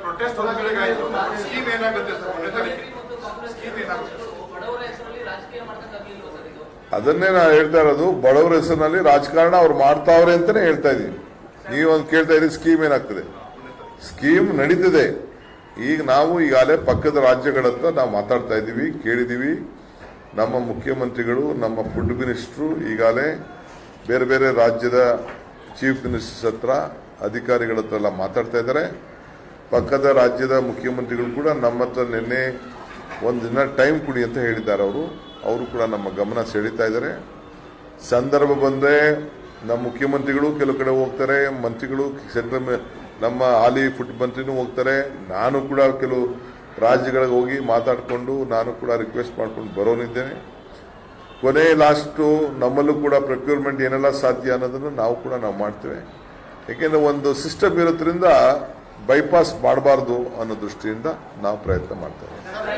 ಅದನ್ನೇ ನಾವು ಹೇಳ್ತಾ ಇರೋದು, ಬಡವರ ಹೆಸರಿನಲ್ಲಿ ರಾಜಕಾರಣ ಅವ್ರು ಮಾಡ್ತಾವ್ರೆ ಅಂತಾನೆ ಹೇಳ್ತಾ ಇದೀವಿ. ನೀವೊಂದು ಕೇಳ್ತಾ ಇದ್ದೀವಿ ಸ್ಕೀಮ್ ಏನಾಗ್ತದೆ. ಸ್ಕೀಮ್ ನಡೀತಿದೆ. ಈಗ ನಾವು ಈಗಾಗಲೇ ಪಕ್ಕದ ರಾಜ್ಯಗಳಂತ ನಾವು ಮಾತಾಡ್ತಾ ಇದ್ದೀವಿ, ಕೇಳಿದೀವಿ. ನಮ್ಮ ಮುಖ್ಯಮಂತ್ರಿಗಳು, ನಮ್ಮ ಫುಡ್ ಮಿನಿಸ್ಟ್ರು ಈಗಾಗಲೇ ಬೇರೆ ಬೇರೆ ರಾಜ್ಯದ ಚೀಫ್ ಮಿನಿಸ್ಟರ್ಸ್ ಹತ್ರ, ಅಧಿಕಾರಿಗಳ ಹತ್ರ ಎಲ್ಲ ಮಾತಾಡ್ತಾ ಇದ್ದಾರೆ. ಪಕ್ಕದ ರಾಜ್ಯದ ಮುಖ್ಯಮಂತ್ರಿಗಳು ಕೂಡ ನಮ್ಮ ಹತ್ರ ನಿನ್ನೆ ಒಂದು ದಿನ ಟೈಮ್ ಕೊಡಿ ಅಂತ ಹೇಳಿದ್ದಾರೆ. ಅವರು ಅವರು ಕೂಡ ನಮ್ಮ ಗಮನ ಸೆಳೀತಾ ಇದ್ದಾರೆ. ಸಂದರ್ಭ ಬಂದರೆ ನಮ್ಮ ಮುಖ್ಯಮಂತ್ರಿಗಳು ಕೆಲವು ಕಡೆ ಹೋಗ್ತಾರೆ, ಮಂತ್ರಿಗಳು ಸೆಂಟ್ರಲ್ ನಮ್ಮ ಹಾಲಿ ಫುಡ್ ಮಂತ್ರಿನೂ ಹೋಗ್ತಾರೆ. ನಾನು ಕೂಡ ಕೆಲವು ರಾಜ್ಯಗಳಿಗೆ ಹೋಗಿ ಮಾತಾಡಿಕೊಂಡು ನಾನು ಕೂಡ ರಿಕ್ವೆಸ್ಟ್ ಮಾಡ್ಕೊಂಡು ಬರೋನಿದ್ದೇನೆ. ಕೊನೆ ಲಾಸ್ಟು ನಮ್ಮಲ್ಲೂ ಕೂಡ ಪ್ರೊಕ್ಯೂರ್ಮೆಂಟ್ ಏನೆಲ್ಲ ಸಾಧ್ಯ ಅನ್ನೋದನ್ನು ನಾವು ಕೂಡ ನಾವು ಮಾಡ್ತೇವೆ. ಯಾಕೆಂದ್ರೆ ಒಂದು ಸಿಸ್ಟಮ್ ಇರೋದ್ರಿಂದ ಬೈಪಾಸ್ ಮಾಡಬಾರ್ದು ಅನ್ನೋ ದೃಷ್ಟಿಯಿಂದ ನಾವು ಪ್ರಯತ್ನ ಮಾಡ್ತೇವೆ.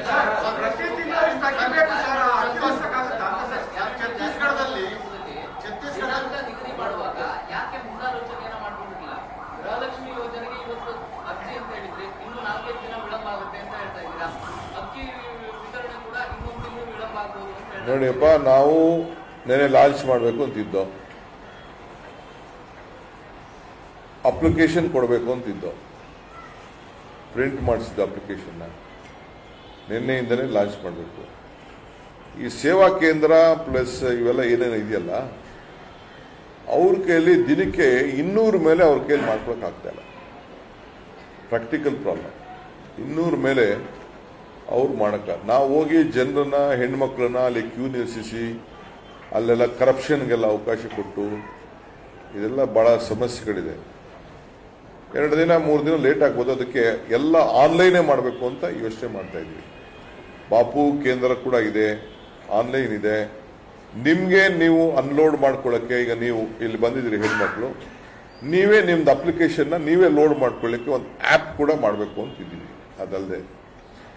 ನೋಡಿಯಪ್ಪ, ನಾವು ನೆನೆ ಲಾಂಚ್ ಮಾಡಬೇಕು ಅಂತಿದ್ದೋ, ಅಪ್ಲಿಕೇಶನ್ ಕೊಡಬೇಕು ಅಂತಿದ್ದೋ, ಪ್ರಿಂಟ್ ಮಾಡಿಸಿದ್ದು ಅಪ್ಲಿಕೇಶನ್ನ ನಿನ್ನೆಯಿಂದನೇ ಲಾಂಚ್ ಮಾಡಬೇಕು. ಈ ಸೇವಾ ಕೇಂದ್ರ ಪ್ಲಸ್ ಇವೆಲ್ಲ ಏನೇನು ಇದೆಯಲ್ಲ, ಅವ್ರ ಕೈಯಲ್ಲಿ ದಿನಕ್ಕೆ ಇನ್ನೂರ ಮೇಲೆ ಅವ್ರ ಕೈಯಲ್ಲಿ ಮಾಡ್ಕೊಳಕ್ ಆಗ್ತಾ ಇಲ್ಲ. Practical problem. ಇನ್ನೂರ ಮೇಲೆ ಅವ್ರು ಮಾಡಕ್ಕ, ನಾವು ಹೋಗಿ ಜನರನ್ನ, ಹೆಣ್ಮಕ್ಳನ್ನ ಅಲ್ಲಿ ಕ್ಯೂ ನಿಲ್ಲಿಸಿ ಅಲ್ಲೆಲ್ಲ ಕರಪ್ಷನ್ಗೆಲ್ಲ ಅವಕಾಶ ಕೊಟ್ಟು ಇದೆಲ್ಲ ಬಹಳ ಸಮಸ್ಯೆಗಳಿದೆ. ಎರಡು ದಿನ ಮೂರು ದಿನ ಲೇಟ್ ಆಗ್ಬೋದು. ಅದಕ್ಕೆ ಎಲ್ಲ ಆನ್ಲೈನೇ ಮಾಡಬೇಕು ಅಂತ ಯೋಚನೆ ಮಾಡ್ತಾ ಇದ್ವಿ. ಬಾಪು ಕೇಂದ್ರ ಕೂಡ ಇದೆ, ಆನ್ಲೈನ್ ಇದೆ. ನಿಮ್ಗೆ ನೀವು ಅನ್ಲೋಡ್ ಮಾಡ್ಕೊಳ್ಳಕ್ಕೆ, ಈಗ ನೀವು ಇಲ್ಲಿ ಬಂದಿದ್ದೀರಿ ಹೆಣ್ಮಕ್ಳು, ನೀವೇ ನಿಮ್ದು ಅಪ್ಲಿಕೇಶನ್ನ ನೀವೇ ಲೋಡ್ ಮಾಡ್ಕೊಳ್ಳಿಕ್ಕೆ ಒಂದು ಆ್ಯಪ್ ಕೂಡ ಮಾಡಬೇಕು ಅಂತಿದ್ದೀವಿ. ಅದಲ್ಲದೆ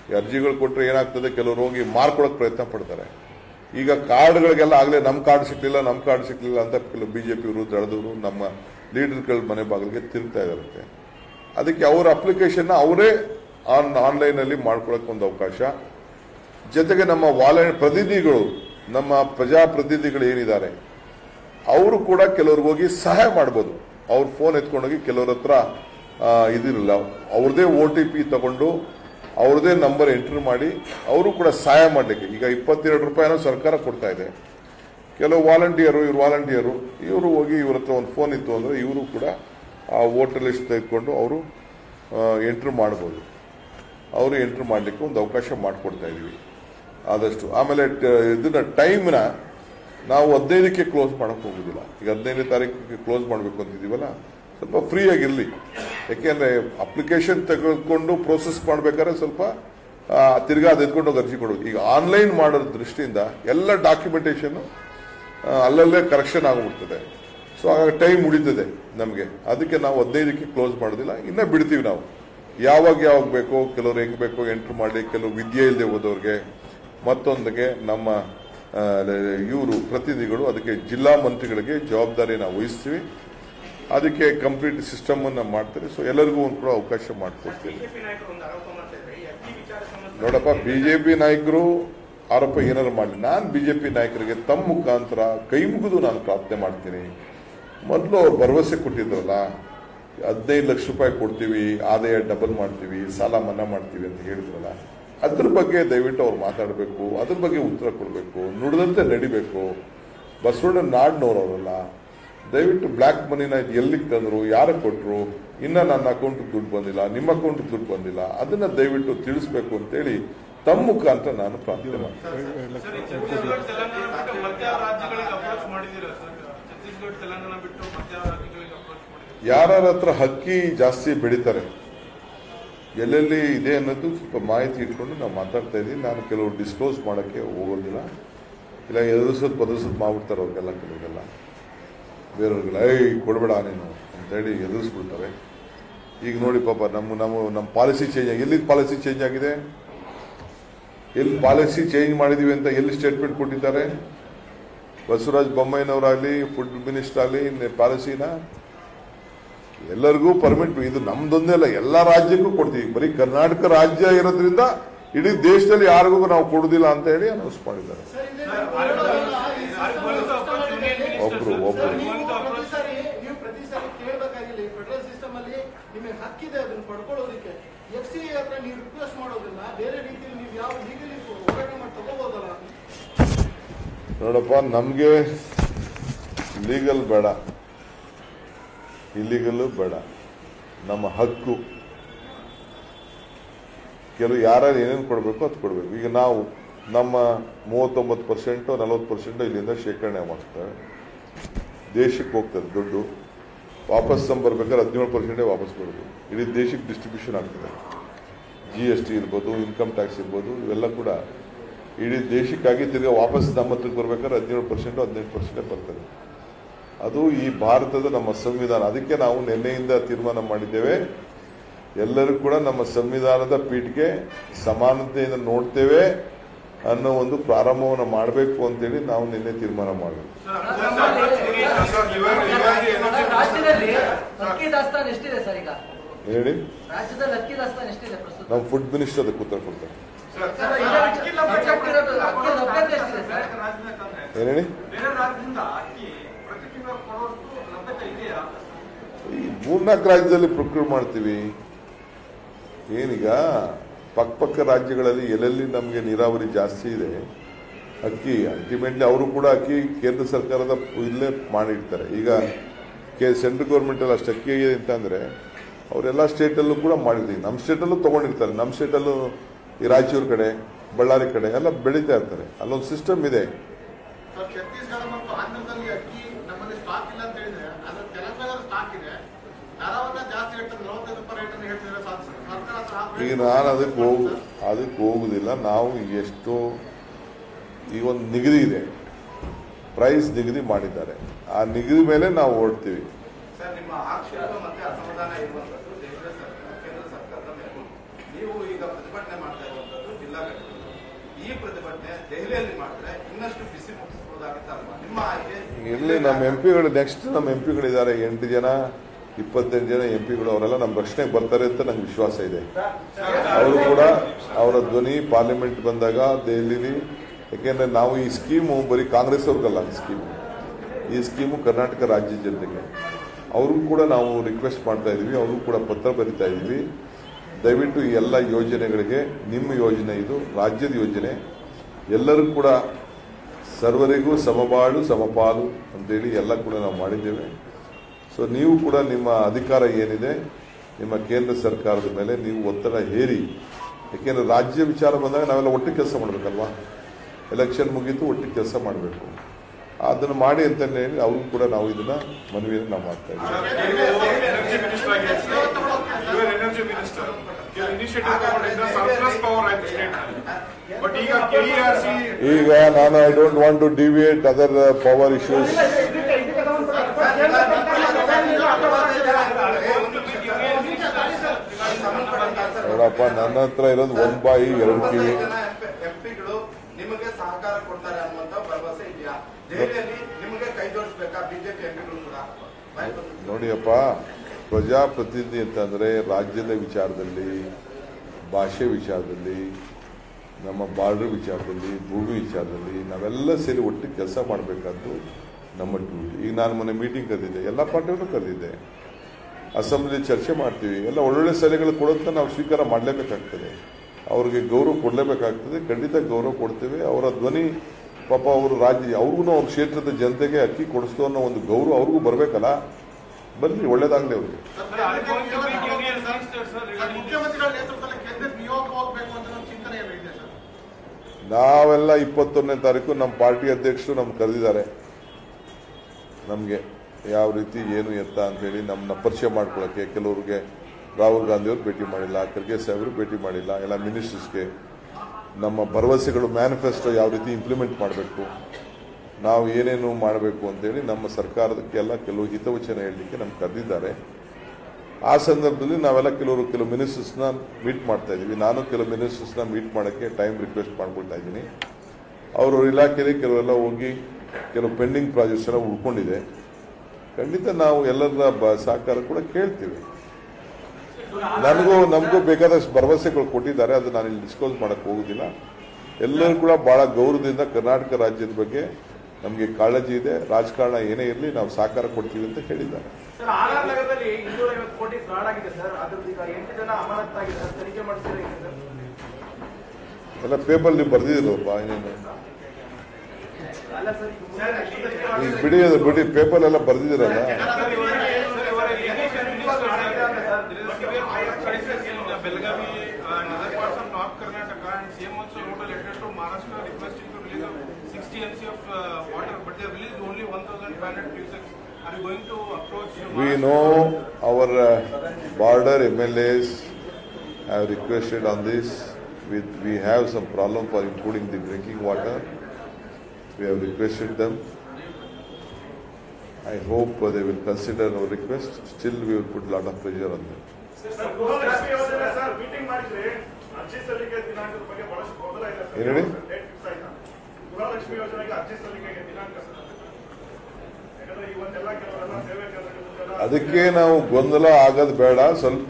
ಈ ಅರ್ಜಿಗಳು ಕೊಟ್ಟರೆ ಏನಾಗ್ತದೆ, ಕೆಲವರು ಹೋಗಿ ಮಾರ್ಕೊಳಕ್ ಪ್ರಯತ್ನ ಪಡ್ತಾರೆ. ಈಗ ಕಾರ್ಡ್ಗಳಿಗೆಲ್ಲ ಆಗಲೇ ನಮ್ಮ ಕಾರ್ಡ್ ಸಿಕ್ಲಿಲ್ಲ ನಮ್ಮ ಕಾರ್ಡ್ ಸಿಕ್ಲಿಲ್ಲ ಅಂತ ಕೆಲವು ಬಿಜೆಪಿ ಅವರು ದಳದವರು ನಮ್ಮ ಲೀಡರ್ಗಳ ಮನೆ ಬಾಗಿಲಿಗೆ ತಿರುಗ್ತಾ ಇದಾರಂತೆ. ಅದಕ್ಕೆ ಅವರ ಅಪ್ಲಿಕೇಶನ್ ಅವರೇ ಆನ್ ಆನ್ಲೈನಲ್ಲಿ ಮಾಡ್ಕೊಳಕ್ಕೆ ಒಂದು ಅವಕಾಶ. ಜೊತೆಗೆ ನಮ್ಮ ವಾಲ ಪ್ರತಿನಿಧಿಗಳು, ನಮ್ಮ ಪ್ರಜಾಪ್ರತಿನಿಧಿಗಳು ಏನಿದ್ದಾರೆ ಅವರು ಕೂಡ ಕೆಲವ್ರಿಗೆ ಹೋಗಿ ಸಹಾಯ ಮಾಡ್ಬೋದು. ಅವ್ರ ಫೋನ್ ಎತ್ಕೊಂಡೋಗಿ ಕೆಲವ್ರ ಹತ್ರ ಇದಿರಲ್ಲ, ಅವ್ರದೇ ಒ ಟಿ ಪಿ ತಗೊಂಡು ಅವ್ರದೇ ನಂಬರ್ ಎಂಟ್ರಿ ಮಾಡಿ ಅವರು ಕೂಡ ಸಹಾಯ ಮಾಡಲಿಕ್ಕೆ. ಈಗ ಇಪ್ಪತ್ತೆರಡು ರೂಪಾಯಿನೂ ಸರ್ಕಾರ ಕೊಡ್ತಾ ಇದೆ. ಕೆಲವು ವಾಲಂಟಿಯರು ಇವ್ರು ವಾಲಂಟಿಯರು ಇವರು ಹೋಗಿ ಇವ್ರ ಹತ್ರ ಒಂದು ಫೋನ್ ಇತ್ತು ಅಂದರೆ ಇವರು ಕೂಡ ಆ ವೋಟರ್ ಲಿಸ್ಟ್ ತೆಗೆದುಕೊಂಡು ಅವರು ಎಂಟ್ರಿ ಮಾಡ್ಬೋದು. ಅವರು ಎಂಟ್ರಿ ಮಾಡಲಿಕ್ಕೆ ಒಂದು ಅವಕಾಶ ಮಾಡಿಕೊಡ್ತಾ ಇದೀವಿ ಆದಷ್ಟು. ಆಮೇಲೆ ಇದನ್ನ ಟೈಮ್ನ ನಾವು ಹದಿನೈದಕ್ಕೆ ಕ್ಲೋಸ್ ಮಾಡಕ್ ಹೋಗುದಿಲ್ಲ. ಈಗ ಹದಿನೈದನೇ ತಾರೀಕಿಗೆ ಕ್ಲೋಸ್ ಮಾಡಬೇಕು ಅಂತಿದೀವಲ್ಲ, ಸ್ವಲ್ಪ ಫ್ರೀ ಆಗಿರಲಿ. ಯಾಕೆಂದ್ರೆ ಅಪ್ಲಿಕೇಶನ್ ತೆಗೆದುಕೊಂಡು ಪ್ರೋಸೆಸ್ ಮಾಡ್ಬೇಕಾದ್ರೆ ಸ್ವಲ್ಪ ತಿರ್ಗಾ ಅದು ಎತ್ಕೊಂಡು ಹೋಗಿ ಅರ್ಜಿ ಕೊಡೋದು. ಈಗ ಆನ್ಲೈನ್ ಮಾಡೋ ದೃಷ್ಟಿಯಿಂದ ಎಲ್ಲ ಡಾಕ್ಯುಮೆಂಟೇಶನ್ ಅಲ್ಲಲ್ಲೇ ಕರೆಕ್ಷನ್ ಆಗಿಬಿಡ್ತದೆ. ಸೊ ಆಗ ಟೈಮ್ ಉಳಿತದೆ ನಮಗೆ. ಅದಕ್ಕೆ ನಾವು ಹದಿನೈದಕ್ಕೆ ಕ್ಲೋಸ್ ಮಾಡೋದಿಲ್ಲ, ಇನ್ನ ಬಿಡ್ತೀವಿ ನಾವು. ಯಾವಾಗ ಯಾವಾಗ ಬೇಕೋ ಕೆಲವ್ರು ಹೆಂಗ್ ಬೇಕೋ ಎಂಟ್ರಿ ಮಾಡಿ, ಕೆಲವು ವಿದ್ಯೆ ಇಲ್ಲದೆ ಹೋದವ್ರಿಗೆ, ಮತ್ತೊಂದಿಗೆ ನಮ್ಮ ಇವರು ಪ್ರತಿನಿಧಿಗಳು, ಅದಕ್ಕೆ ಜಿಲ್ಲಾ ಮಂತ್ರಿಗಳಿಗೆ ಜವಾಬ್ದಾರಿ ನಾವು ವಹಿಸ್ತೀವಿ. ಅದಕ್ಕೆ ಕಂಪ್ಲೀಟ್ ಸಿಸ್ಟಮ್ ಅನ್ನ ಮಾಡ್ತಾರೆ. ಸೊ ಎಲ್ಲರಿಗೂ ಒಂದು ಕೂಡ ಅವಕಾಶ ಮಾಡಿಕೊಡ್ತೀವಿ. ನೋಡಪ್ಪ, ಬಿಜೆಪಿ ನಾಯಕರು ಆರೋಪ ಏನಾರು ಮಾಡಲಿ, ನಾನು ಬಿಜೆಪಿ ನಾಯಕರಿಗೆ ತಮ್ಮ ಮುಖಾಂತರ ಕೈ ಮುಗಿದು ನಾನು ಪ್ರಾರ್ಥನೆ ಮಾಡ್ತೀನಿ. ಮೊದಲು ಅವ್ರು ಭರವಸೆ ಕೊಟ್ಟಿದ್ರಲ್ಲ, ಹದಿನೈದು ಲಕ್ಷ ರೂಪಾಯಿ ಕೊಡ್ತೀವಿ, ಆದಾಯ ಡಬಲ್ ಮಾಡ್ತೀವಿ, ಸಾಲ ಮನ್ನಾ ಮಾಡ್ತೀವಿ ಅಂತ ಹೇಳಿದ್ರಲ್ಲ, ಅದ್ರ ಬಗ್ಗೆ ದಯವಿಟ್ಟು ಅವ್ರು ಮಾತಾಡಬೇಕು, ಅದ್ರ ಬಗ್ಗೆ ಉತ್ತರ ಕೊಡಬೇಕು, ನುಡಿದಂತೆ ನಡಿಬೇಕು. ಬಸವಣ್ಣ ನಾಡ್ನವ್ರವರಲ್ಲ, ದಯವಿಟ್ಟು ಬ್ಲ್ಯಾಕ್ ಮನಿನ ಎಲ್ಲಿಗೆ ತಂದ್ರು, ಯಾರು ಕೊಟ್ಟರು, ಇನ್ನ ನನ್ನ ಅಕೌಂಟ್ಗೆ ದುಡ್ಡು ಬಂದಿಲ್ಲ, ನಿಮ್ಮ ಅಕೌಂಟ್ಗೆ ದುಡ್ಡು ಬಂದಿಲ್ಲ, ಅದನ್ನ ದಯವಿಟ್ಟು ತಿಳಿಸ್ಬೇಕು ಅಂತೇಳಿ ತಮ್ಮ ಮುಖಾಂತರ ನಾನು ಪ್ರಾರ್ಥನೆ ಮಾಡ್ತೀನಿ. ಯಾರ ಹತ್ರ ಹಕ್ಕಿ ಜಾಸ್ತಿ ಬೆಳೀತಾರೆ, ಎಲ್ಲೆಲ್ಲಿ ಇದೆ ಅನ್ನೋದು ಸ್ವಲ್ಪ ಮಾಹಿತಿ ಇಟ್ಕೊಂಡು ನಾವು ಮಾತಾಡ್ತಾ ಇದ್ದೀವಿ. ನಾನು ಕೆಲವು ಡಿಸ್ಕ್ಲೋಸ್ ಮಾಡೋಕ್ಕೆ ಹೋಗೋದಿಲ್ಲ. ಇಲ್ಲ ಎದುರಿಸೋದು ಬದಲಿಸೋದು ಮಾಡ್ಬಿಡ್ತಾರೆ ಅವ್ರಿಗೆಲ್ಲ, ಕೆಲವರೆಲ್ಲ ಬೇರೆಯವ್ರಿಗೆಲ್ಲ ಐ ಕೊಡಬೇಡ ನೀನು ಅಂತೇಳಿ ಎದುರಿಸ್ಬಿಡ್ತಾರೆ. ಈಗ ನೋಡಿ ಪಾಪ ನಮ್ಮ ನಮ್ಮ ನಮ್ಮ ಪಾಲಿಸಿ ಚೇಂಜ್ ಆಗಿ, ಎಲ್ಲಿ ಪಾಲಿಸಿ ಚೇಂಜ್ ಆಗಿದೆ, ಎಲ್ಲಿ ಪಾಲಿಸಿ ಚೇಂಜ್ ಮಾಡಿದೀವಿ ಅಂತ ಎಲ್ಲಿ ಸ್ಟೇಟ್ಮೆಂಟ್ ಕೊಟ್ಟಿದ್ದಾರೆ? ಬಸವರಾಜ ಬೊಮ್ಮಾಯಿನವರಾಗಲಿ, ಫುಡ್ ಮಿನಿಸ್ಟರ್ ಆಗಲಿ, ಪಾಲಿಸಿನ ಎಲ್ಲರಿಗೂ ಪರ್ಮಿಟ್, ಇದು ನಮ್ದೊಂದೇ ಅಲ್ಲ, ಎಲ್ಲ ರಾಜ್ಯಕ್ಕೂ ಕೊಡ್ತೀವಿ. ಬರೀ ಕರ್ನಾಟಕ ರಾಜ್ಯ ಇರೋದ್ರಿಂದ ಇಡೀ ದೇಶದಲ್ಲಿ ಯಾರಿಗೂ ನಾವು ಕೊಡುದಿಲ್ಲ ಅಂತ ಹೇಳಿ ಅನೌನ್ಸ್ ಮಾಡಿದ್ದಾರೆ. ಒಬ್ರು ಒಬ್ರು ನೀವು ಪ್ರತಿ ಸಾರಿ ಕೇಳಬೇಕಾಗಿಲ್ಲ. ಈ ಫೆಡರಲ್ ಸಿಸ್ಟಮ್ ಅಲ್ಲಿ ನಿಮಗೆ ಹಕ್ಕಿದೆ ಅದನ್ನ ಪಡ್ಕೊಳ್ಳೋದಕ್ಕೆ. ಎಫ್ ಸಿ ಹತ್ರ ನೀವು ರಿಕ್ವೆಸ್ಟ್ ಮಾಡೋದಿಲ್ಲ, ಬೇರೆ ರೀತಿಯಲ್ಲಿ ನೀವು ಯಾವ ಲೀಗಲಿ ಹೋರಾಟ ಮಾಡಿ ತಗೋಬಹುದಲ್ಲ? ನೋಡಪ್ಪ, ನಮ್ಗೆ ಲೀಗಲ್ ಬೇಡ, ಇಲ್ಲಿಗಲ್ಲು ಬೇಡ, ನಮ್ಮ ಹಕ್ಕು. ಕೆಲವು ಯಾರ್ಯಾರು ಏನೇನು ಕೊಡಬೇಕು ಅದು ಕೊಡಬೇಕು. ಈಗ ನಾವು ನಮ್ಮ ಮೂವತ್ತೊಂಬತ್ತು ಪರ್ಸೆಂಟು ನಲವತ್ತು ಪರ್ಸೆಂಟು ಇಲ್ಲಿಂದ ಶೇಖರಣೆ ಮಾಡ್ತೇವೆ, ದೇಶಕ್ಕೆ ಹೋಗ್ತದೆ ದುಡ್ಡು. ವಾಪಸ್ ತಂಬರ್ಬೇಕಾದ್ರೆ ಹದಿನೇಳು ಪರ್ಸೆಂಟೇ ವಾಪಸ್ ಬರೋದು, ಇಡೀ ದೇಶಕ್ಕೆ ಡಿಸ್ಟ್ರಿಬ್ಯೂಷನ್ ಆಗ್ತದೆ. ಜಿ ಎಸ್ ಟಿ ಇರ್ಬೋದು, ಇನ್ಕಮ್ ಟ್ಯಾಕ್ಸ್ ಇರ್ಬೋದು, ಇವೆಲ್ಲ ಕೂಡ ಇಡೀ ದೇಶಕ್ಕಾಗಿ ತಿರ್ಗಿ ವಾಪಸ್ ನಮ್ಮ ಹತ್ರಕ್ಕೆ ಬರ್ಬೇಕಾದ್ರೆ ಹದಿನೇಳು ಪರ್ಸೆಂಟು ಹದಿನೆಂಟು ಪರ್ಸೆಂಟೇ ಬರ್ತದೆ. ಅದು ಈ ಭಾರತದ ನಮ್ಮ ಸಂವಿಧಾನ. ಅದಕ್ಕೆ ನಾವು ನಿನ್ನೆಯಿಂದ ತೀರ್ಮಾನ ಮಾಡಿದ್ದೇವೆ, ಎಲ್ಲರೂ ಕೂಡ ನಮ್ಮ ಸಂವಿಧಾನದ ಪೀಠಕ್ಕೆ ಸಮಾನತೆಯನ್ನು ನೋಡ್ತೇವೆ ಅನ್ನೋ ಒಂದು ಪ್ರಾರಂಭವನ್ನು ಮಾಡಬೇಕು ಅಂತೇಳಿ ನಾವು ನಿನ್ನೆ ತೀರ್ಮಾನ ಮಾಡಬೇಕು. ಹೇಳಿ, ನಮ್ಮ ಫುಡ್ ಮಿನಿಸ್ಟರ್ ಅದಕ್ಕೆ ಉತ್ತರ ಕೊಡ್ತಾರೆ. ಏನ್ ಹೇಳಿ, ಈ ಮೂರ್ನಾಲ್ಕು ರಾಜ್ಯದಲ್ಲಿ ಪ್ರೊಕ್ಯೂರ್ ಮಾಡ್ತೀವಿ. ಏನೀಗ ಪಕ್ಕಪಕ್ಕ ರಾಜ್ಯಗಳಲ್ಲಿ ಎಲ್ಲೆಲ್ಲಿ ನಮಗೆ ನೀರಾವರಿ ಜಾಸ್ತಿ ಇದೆ, ಅಕ್ಕಿ ಅಲ್ಟಿಮೇಟ್ಲಿ ಅವರು ಕೂಡ ಅಕ್ಕಿ ಕೇಂದ್ರ ಸರ್ಕಾರದ ಇಲ್ಲೇ ಮಾಡಿರ್ತಾರೆ. ಈಗ ಕೆ ಸೆಂಟ್ರಲ್ ಗೌರ್ಮೆಂಟ್ ಅಲ್ಲಿ ಅಷ್ಟು ಅಕ್ಕಿ ಇದೆ ಅಂತಂದ್ರೆ ಅವರೆಲ್ಲ ಸ್ಟೇಟಲ್ಲೂ ಕೂಡ ಮಾಡಿರ್ತೀವಿ. ನಮ್ಮ ಸ್ಟೇಟಲ್ಲೂ ತಗೊಂಡಿರ್ತಾರೆ. ನಮ್ಮ ಸ್ಟೇಟಲ್ಲೂ ಈ ರಾಯಚೂರು ಕಡೆ, ಬಳ್ಳಾರಿ ಕಡೆ ಎಲ್ಲ ಬೆಳೀತಾ ಇರ್ತಾರೆ. ಅಲ್ಲೊಂದು ಸಿಸ್ಟಮ್ ಇದೆ. ಛತ್ತೀಸ್ಗಢ ಮತ್ತು ಆಂಧ್ರದಲ್ಲಿ ಅಕ್ಕಿ ನಮ್ಮಲ್ಲಿ ಸ್ಟಾಕ್ ಇಲ್ಲ ಅಂತ ಹೇಳಿದ್ರೆ, ಅದ್ರ ತೆಲಂಗಾಣದ ಸ್ಟಾಕ್ ಇದೆ, ದರವನ್ನ ಜಾಸ್ತಿ ಹೇಳ್ತಾರೆ, ನಲವತ್ತೈದು ರೂಪಾಯಿ ರೇಟ್ ಅನ್ನು ಹೇಳ್ತಿದ್ರೆ ಸರ್ಕಾರ. ಈಗ ನಾನು ಅದಕ್ಕೆ ಹೋಗು ಅದಕ್ಕೆ ಹೋಗುದಿಲ್ಲ. ನಾವು ಎಷ್ಟು ಈ ಒಂದು ನಿಗದಿ ಇದೆ, ಪ್ರೈಸ್ ನಿಗದಿ ಮಾಡಿದ್ದಾರೆ, ಆ ನಿಗದಿ ಮೇಲೆ ನಾವು ಓಡ್ತೀವಿ. ನೀವು ಈಗ ಪ್ರತಿಭಟನೆ ಮಾಡ್ತಾ ಇರುವಂತದ್ದು ಜಿಲ್ಲಾ ಘಟಕದಲ್ಲಿ. ಈ ಪ್ರತಿಭಟನೆ ದೆಹಲಿಯಲ್ಲಿ ಮಾಡಿದ್ರೆ ಇನ್ನಷ್ಟು ಬಿಸಿ ಮುಟ್ಟಿಸಬಹುದಾಗಿತ್ತಲ್ವಾ? ನಿಮ್ಮ ಆಯ್ಕೆ ಇಲ್ಲಿ ನಮ್ಮ ಎಂ ಪಿಗಳು ನೆಕ್ಸ್ಟ್ ನಮ್ಮ ಎಂ ಪಿಗಳಿದ್ದಾರೆ ಎಂಟು ಜನ ಇಪ್ಪತ್ತೆಂಟು ಜನ ಎಂ ಪಿಗಳು ಅವರೆಲ್ಲ ನಮ್ಮ ರಕ್ಷಣೆಗೆ ಬರ್ತಾರೆ ಅಂತ ನಂಗೆ ವಿಶ್ವಾಸ ಇದೆ. ಅವರು ಕೂಡ ಅವರ ಧ್ವನಿ ಪಾರ್ಲಿಮೆಂಟ್ ಬಂದಾಗ ದೆಹಲಿಲಿ, ಯಾಕೆಂದ್ರೆ ನಾವು ಈ ಸ್ಕೀಮು ಬರೀ ಕಾಂಗ್ರೆಸ್ ಅವ್ರಿಗಲ್ಲ, ಈ ಸ್ಕೀಮು ಈ ಸ್ಕೀಮು ಕರ್ನಾಟಕ ರಾಜ್ಯ ಜನತೆಗೆ. ಅವ್ರಿಗೂ ಕೂಡ ನಾವು ರಿಕ್ವೆಸ್ಟ್ ಮಾಡ್ತಾ ಇದೀವಿ, ಅವ್ರಿಗೂ ಕೂಡ ಪತ್ರ ಬರಿತಾ ಇದೀವಿ, ದಯವಿಟ್ಟು ಈ ಎಲ್ಲ ಯೋಜನೆಗಳಿಗೆ, ನಿಮ್ಮ ಯೋಜನೆ ಇದು ರಾಜ್ಯದ ಯೋಜನೆ, ಎಲ್ಲರೂ ಕೂಡ ಸರ್ವರಿಗೂ ಸಮಬಾಳು ಸಮಪಾಲು ಅಂತೇಳಿ ಎಲ್ಲ ಕೂಡ ನಾವು ಮಾಡಿದ್ದೇವೆ. ಸೊ ನೀವು ಕೂಡ ನಿಮ್ಮ ಅಧಿಕಾರ ಏನಿದೆ ನಿಮ್ಮ ಕೇಂದ್ರ ಸರ್ಕಾರದ ಮೇಲೆ ನೀವು ಒತ್ತಡ ಹೇರಿ, ಯಾಕೆಂದ್ರೆ ರಾಜ್ಯ ವಿಚಾರ ಬಂದಾಗ ನಾವೆಲ್ಲ ಒಟ್ಟಿಗೆ ಕೆಲಸ ಮಾಡಬೇಕಲ್ವಾ, ಎಲೆಕ್ಷನ್ ಮುಗೀತು ಒಟ್ಟಿಗೆ ಕೆಲಸ ಮಾಡಬೇಕು, ಅದನ್ನು ಮಾಡಿ ಅಂತ ಹೇಳಿ ಅವ್ರಿಗೂ ಕೂಡ ನಾವು ಇದನ್ನ ಮನವಿಯನ್ನು ನಾವು ಮಾಡ್ತಾ ಇದ್ದೀವಿ. ಈಗ ನಾನು I don't want to deviate other power issues. ನೋಡಪ್ಪ, ನನ್ನ ಹತ್ರ ಇರೋದು ಒಂದ್ ಬಾಯಿ ಎರಡು ಕಿವಿ. ಎಂಪಿಗಳು ನಿಮಗೆ ಸಹಕಾರ ಕೊಡ್ತಾರೆ ಅನ್ನುವಂತ ಭರವಸೆ ಇದೆಯಾ? ದೆಹಲಿಯಲ್ಲಿ ನಿಮಗೆ ಕೈ ಜೋಡಿಸಬೇಕಾ ಬಿಜೆಪಿ ಎಂಪಿಗಳು ಕೂಡ? ನೋಡಿಯಪ್ಪ, ಪ್ರಜಾಪ್ರತಿನಿಧಿ ಅಂತಂದ್ರೆ ರಾಜ್ಯದ ವಿಚಾರದಲ್ಲಿ, ಭಾಷೆ ವಿಚಾರದಲ್ಲಿ, ನಮ್ಮ ಬಾರ್ಡರ್ ವಿಚಾರದಲ್ಲಿ, ಭೂಮಿ ವಿಚಾರದಲ್ಲಿ ನಾವೆಲ್ಲ ಸೇರಿ ಒಟ್ಟಿಗೆ ಕೆಲಸ ಮಾಡಬೇಕಾದ್ದು ನಮ್ಮ ಡ್ಯೂಟಿ. ಈಗ ನಾನು ಮೊನ್ನೆ ಮೀಟಿಂಗ್ ಕರೆದಿದ್ದೆ, ಎಲ್ಲ ಪಾರ್ಟಿಗಳು ಕರೆದಿದ್ದೆ, ಅಸೆಂಬ್ಲಿ ಚರ್ಚೆ ಮಾಡ್ತೀವಿ, ಎಲ್ಲ ಒಳ್ಳೊಳ್ಳೆ ಸಲಹೆಗಳು ಕೊಡೋದನ್ನ ನಾವು ಸ್ವೀಕಾರ ಮಾಡಲೇಬೇಕಾಗ್ತದೆ, ಅವ್ರಿಗೆ ಗೌರವ ಕೊಡಲೇಬೇಕಾಗ್ತದೆ, ಖಂಡಿತ ಗೌರವ ಕೊಡ್ತೇವೆ. ಅವರ ಧ್ವನಿ ಪಾಪ ಅವರು ರಾಜ್ಯ ಅವ್ರಿಗೂ ಅವ್ರ ಕ್ಷೇತ್ರದ ಜನತೆಗೆ ಅಕ್ಕಿ ಕೊಡಿಸ್ತು ಅನ್ನೋ ಒಂದು ಗೌರವ ಅವ್ರಿಗೂ ಬರಬೇಕಲ್ಲ, ಬನ್ನಿ, ಒಳ್ಳೇದಾಗಲಿ ಅವ್ರಿಗೆ. ನಾವೆಲ್ಲ ಇಪ್ಪತ್ತೊಂದನೇ ತಾರೀಕು ನಮ್ಮ ಪಾರ್ಟಿ ಅಧ್ಯಕ್ಷರು ನಮ್ಗೆ ಕರೆದಿದ್ದಾರೆ, ನಮಗೆ ಯಾವ ರೀತಿ ಏನು ಎತ್ತ ಅಂತೇಳಿ ನಮ್ಮನ್ನ ಪರಿಚಯ ಮಾಡ್ಕೊಳ್ಳೋಕ್ಕೆ. ಕೆಲವ್ರಿಗೆ ರಾಹುಲ್ ಗಾಂಧಿ ಅವರು ಭೇಟಿ ಮಾಡಿಲ್ಲ, ಖರ್ಗೆ ಸಾಹೇಬರು ಭೇಟಿ ಮಾಡಿಲ್ಲ, ಎಲ್ಲ ಮಿನಿಸ್ಟರ್ಸ್ಗೆ ನಮ್ಮ ಭರವಸೆಗಳು ಮ್ಯಾನಿಫೆಸ್ಟೋ ಯಾವ ರೀತಿ ಇಂಪ್ಲಿಮೆಂಟ್ ಮಾಡಬೇಕು, ನಾವು ಏನೇನು ಮಾಡಬೇಕು ಅಂತೇಳಿ ನಮ್ಮ ಸರ್ಕಾರಕ್ಕೆಲ್ಲ ಕೆಲವು ಹಿತವಚನ ಹೇಳಲಿಕ್ಕೆ ನಮ್ಗೆ ಕರೆದಿದ್ದಾರೆ. ಆ ಸಂದರ್ಭದಲ್ಲಿ ನಾವೆಲ್ಲ ಕೆಲವರು ಕೆಲವು ಮಿನಿಸ್ಟರ್ಸ್ನ ಮೀಟ್ ಮಾಡ್ತಾ ಇದ್ದೀವಿ. ನಾನು ಕೆಲವು ಮಿನಿಸ್ಟರ್ಸ್ನ ಮೀಟ್ ಮಾಡೋಕ್ಕೆ ಟೈಮ್ ರಿಕ್ವೆಸ್ಟ್ ಮಾಡ್ಕೊಳ್ತಾ ಇದ್ದೀನಿ. ಅವ್ರವ್ರ ಇಲಾಖೆಯಲ್ಲಿ ಕೆಲವೆಲ್ಲ ಹೋಗಿ ಕೆಲವು ಪೆಂಡಿಂಗ್ ಪ್ರಾಜೆಕ್ಟ್ಸ್ ಎಲ್ಲ ಉಳ್ಕೊಂಡಿದೆ. ಖಂಡಿತ ನಾವು ಎಲ್ಲರ ಸಹಕಾರ ಕೂಡ ಕೇಳ್ತೀವಿ. ನನಗೂ ನಮಗೂ ಬೇಕಾದಷ್ಟು ಭರವಸೆಗಳು ಕೊಟ್ಟಿದ್ದಾರೆ, ಅದು ನಾನು ಇಲ್ಲಿ ಡಿಸ್ಕ್ಲೋಸ್ ಮಾಡಕ್ಕೆ ಹೋಗುದಿಲ್ಲ. ಎಲ್ಲರೂ ಕೂಡ ಬಹಳ ಗೌರವದಿಂದ ಕರ್ನಾಟಕ ರಾಜ್ಯದ ಬಗ್ಗೆ ನಮಗೆ ಕಾಳಜಿ ಇದೆ, ರಾಜಕಾರಣ ಏನೇ ಇರಲಿ ನಾವು ಸಹಕಾರ ಕೊಡ್ತೀವಿ ಅಂತ ಹೇಳಿದ್ದಾರೆ. ಎಲ್ಲ ಪೇಪರ್ ನೀವು ಬರ್ದಿದ್ದೀರಪ್ಪ, ಏನೇನು ಈಗ ಬಿಡಿ, ಅದು ಬಿಡಿ, ಪೇಪರ್ ಎಲ್ಲ ಬರ್ದಿದ್ದೀರಲ್ಲ. Belgavi and other parts of North Karnataka, and C M also wrote a letter to Maharashtra requesting to release of sixty M C of uh, water, but they have released only one thousand five hundred cusecs. Are you going to approach? We know our uh, border M L As have requested on this. We, we have some problem for including the drinking water. We have requested them. I hope uh, they will consider our request. Still, we will put a lot of pressure on them. ಏನು ಹೇಳಿ? ಅದಕ್ಕೆ ನಾವು ಗೊಂದಲ ಆಗೋದು ಬೇಡ, ಸ್ವಲ್ಪ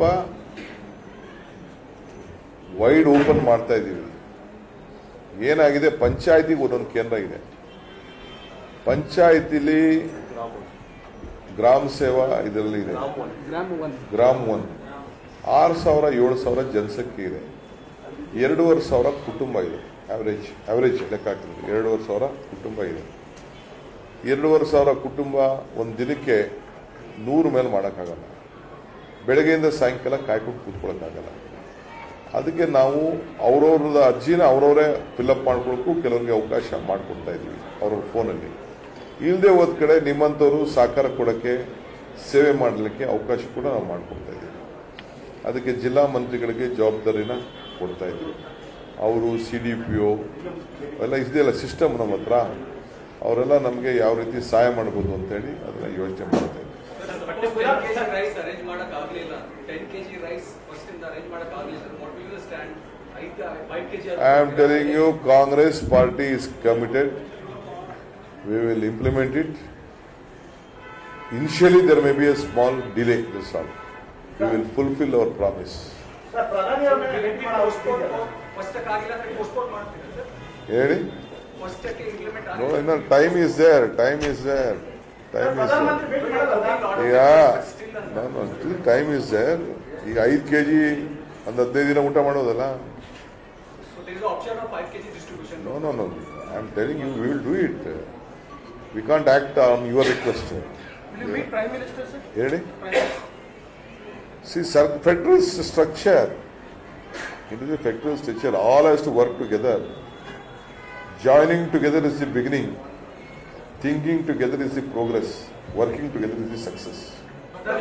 wide open ಮಾಡ್ತಾ ಇದ್ದೀವಿ. ಏನಾಗಿದೆ, ಪಂಚಾಯತಿಗೆ ಒಂದೊಂದು ಕೇಂದ್ರ ಇದೆ. ಪಂಚಾಯತಿಲಿ ಗ್ರಾಮ ಸೇವಾ ಇದರಲ್ಲಿ ಇದೆ, ಗ್ರಾಮ್ ಒನ್ ಆರು ಸಾವಿರ ಏಳು ಸಾವಿರ ಜನಸಂಖ್ಯೆ ಇದೆ, ಎರಡೂವರೆ ಸಾವಿರ ಕುಟುಂಬ ಇದೆ. ಆವರೇಜ್ ಆವರೇಜ್ ಲೆಕ್ಕ ಹಾಕಿದ್ರೆ ಎರಡೂವರೆ ಸಾವಿರ ಕುಟುಂಬ ಇದೆ. ಎರಡೂವರೆ ಸಾವಿರ ಕುಟುಂಬ ಒಂದು ದಿನಕ್ಕೆ ನೂರು ಮೇಲೆ ಮಾಡೋಕ್ಕಾಗಲ್ಲ, ಬೆಳಗ್ಗೆಯಿಂದ ಸಾಯಂಕಾಲ ಕಾಯ್ಕೊಂಡು ಕೂತ್ಕೊಳ್ಳೋಕ್ಕಾಗಲ್ಲ. ಅದಕ್ಕೆ ನಾವು ಅವ್ರವ್ರದ ಅರ್ಜಿನ ಅವ್ರವರೇ ಫಿಲ್ಅಪ್ ಮಾಡ್ಕೊಳಕ್ಕೂ ಕೆಲವರಿಗೆ ಅವಕಾಶ ಮಾಡಿಕೊಡ್ತಾ ಇದ್ದೀವಿ ಅವ್ರ ಫೋನಲ್ಲಿ. ಇಲ್ಲದೆ ಹೋದ ಕಡೆ ನಿಮ್ಮಂಥವ್ರು ಸಹಕಾರ ಕೊಡೋಕ್ಕೆ, ಸೇವೆ ಮಾಡಲಿಕ್ಕೆ ಅವಕಾಶ ಕೂಡ ನಾವು ಮಾಡಿಕೊಡ್ತಾ ಇದ್ದೀವಿ. ಅದಕ್ಕೆ ಜಿಲ್ಲಾ ಮಂತ್ರಿಗಳಿಗೆ ಜವಾಬ್ದಾರಿನ ಕೊಡ್ತಾ ಇದ್ದೀವಿ. ಅವರು ಸಿ ಡಿ ಪಿ ಒ ಎಲ್ಲ ಇದೆಯಲ್ಲ ಸಿಸ್ಟಮ್ ನಮ್ಮ ಹತ್ರ, ಅವರೆಲ್ಲ ನಮಗೆ ಯಾವ ರೀತಿ ಸಹಾಯ ಮಾಡ್ಬೋದು ಅಂತೇಳಿ ಅದನ್ನ ಯೋಚನೆ ಮಾಡ್ತಾ ಇದ್ದೀವಿ. ಅರೇಂಜ್ ಮಾಡಕ್ಕಾಗಲಿಲ್ಲ sir. What will you stand? five kg I am telling you, Congress party is committed. We will implement it. Initially, there may be a small delay. That's all. We will fulfill our promise. First ಆಗಿಲ್ಲ ಅಂದ್ರೆ postpone ಮಾಡ್ತೀರಾ sir? ಹೇಳಿ. First implement No, no, time is there. Time is there. Time is there. Yeah. No, no, still time is there. ಈಗ ಐದು K G ಒಂದು ಹದಿನೈದು ದಿನ ಊಟ ಮಾಡೋದಲ್ಲ. So there is an option of five kg distribution. No, no, no. I am telling you, we will do it. We can't act on your request. Will you meet Prime Minister, sir? ಹೇಳಿ. Prime Minister. See, sir, federal structure, it is a federal structure, all has to work together. Joining together is the beginning. Thinking together is the progress. Working together is the success. Sir,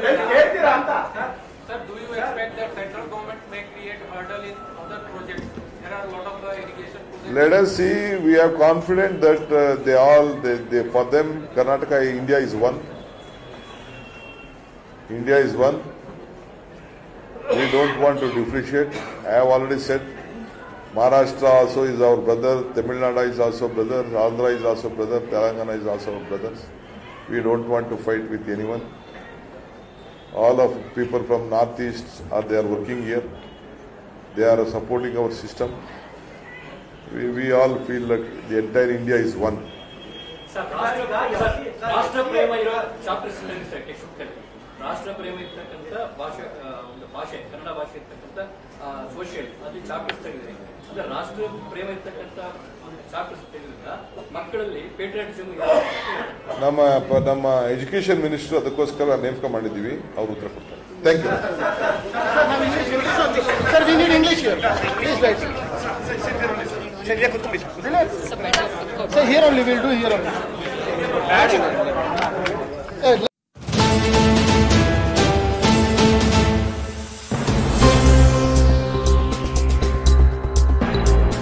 do you expect that central government may create hurdle in other projects? There are a lot of the irrigation projects. Let us see, we are confident that uh, they all, they, they, for them, Karnataka, India is one. India is one. We don't want to differentiate. I have already said, Maharashtra also is our brother, Tamil Nadu is also brother, Andhra is also brother, Telangana is also our brothers. We don't want to fight with anyone. All of people from Northeast are they are working here. They are supporting our system. We, we all feel that the entire India is one. ರಾಷ್ಟ್ರ ಪ್ರೇಮ ಇರೋ chapters text ರಾಷ್ಟ್ರ ಪ್ರೇಮ ಇರ್ತಕ್ಕಂಥ ಭಾಷೆ ಒಂದು ಭಾಷೆ ಕನ್ನಡ ಭಾಷೆ ಇರ್ತಕ್ಕಂಥ social ಅದು ಚಾಪ್ಟರ್ಸ್ ತೆಗೆದಿದೆ. ಅಂದ್ರೆ ರಾಷ್ಟ್ರ ಪ್ರೇಮ ಇರ್ತಕ್ಕಂಥ ಚಾಪ್ಟರ್ಸ್ ತೆಗೆದ್ರಿಂದ ಮಕ್ಕಳಲ್ಲಿ ಪೇಟ್ರಿಯಾಟಿಸಮ್ ನಮ್ಮ ನಮ್ಮ ಎಜುಕೇಶನ್ ಮಿನಿಸ್ಟರ್ ಅದಕ್ಕೋಸ್ಕರ ನೇಮಕ ಮಾಡಿದ್ದೀವಿ, ಅವರು ಉತ್ತರ ಕೊಡ್ತಾರೆ. Thank you. Sir, we need English here. Please wait. Sir, here only, we'll do here only.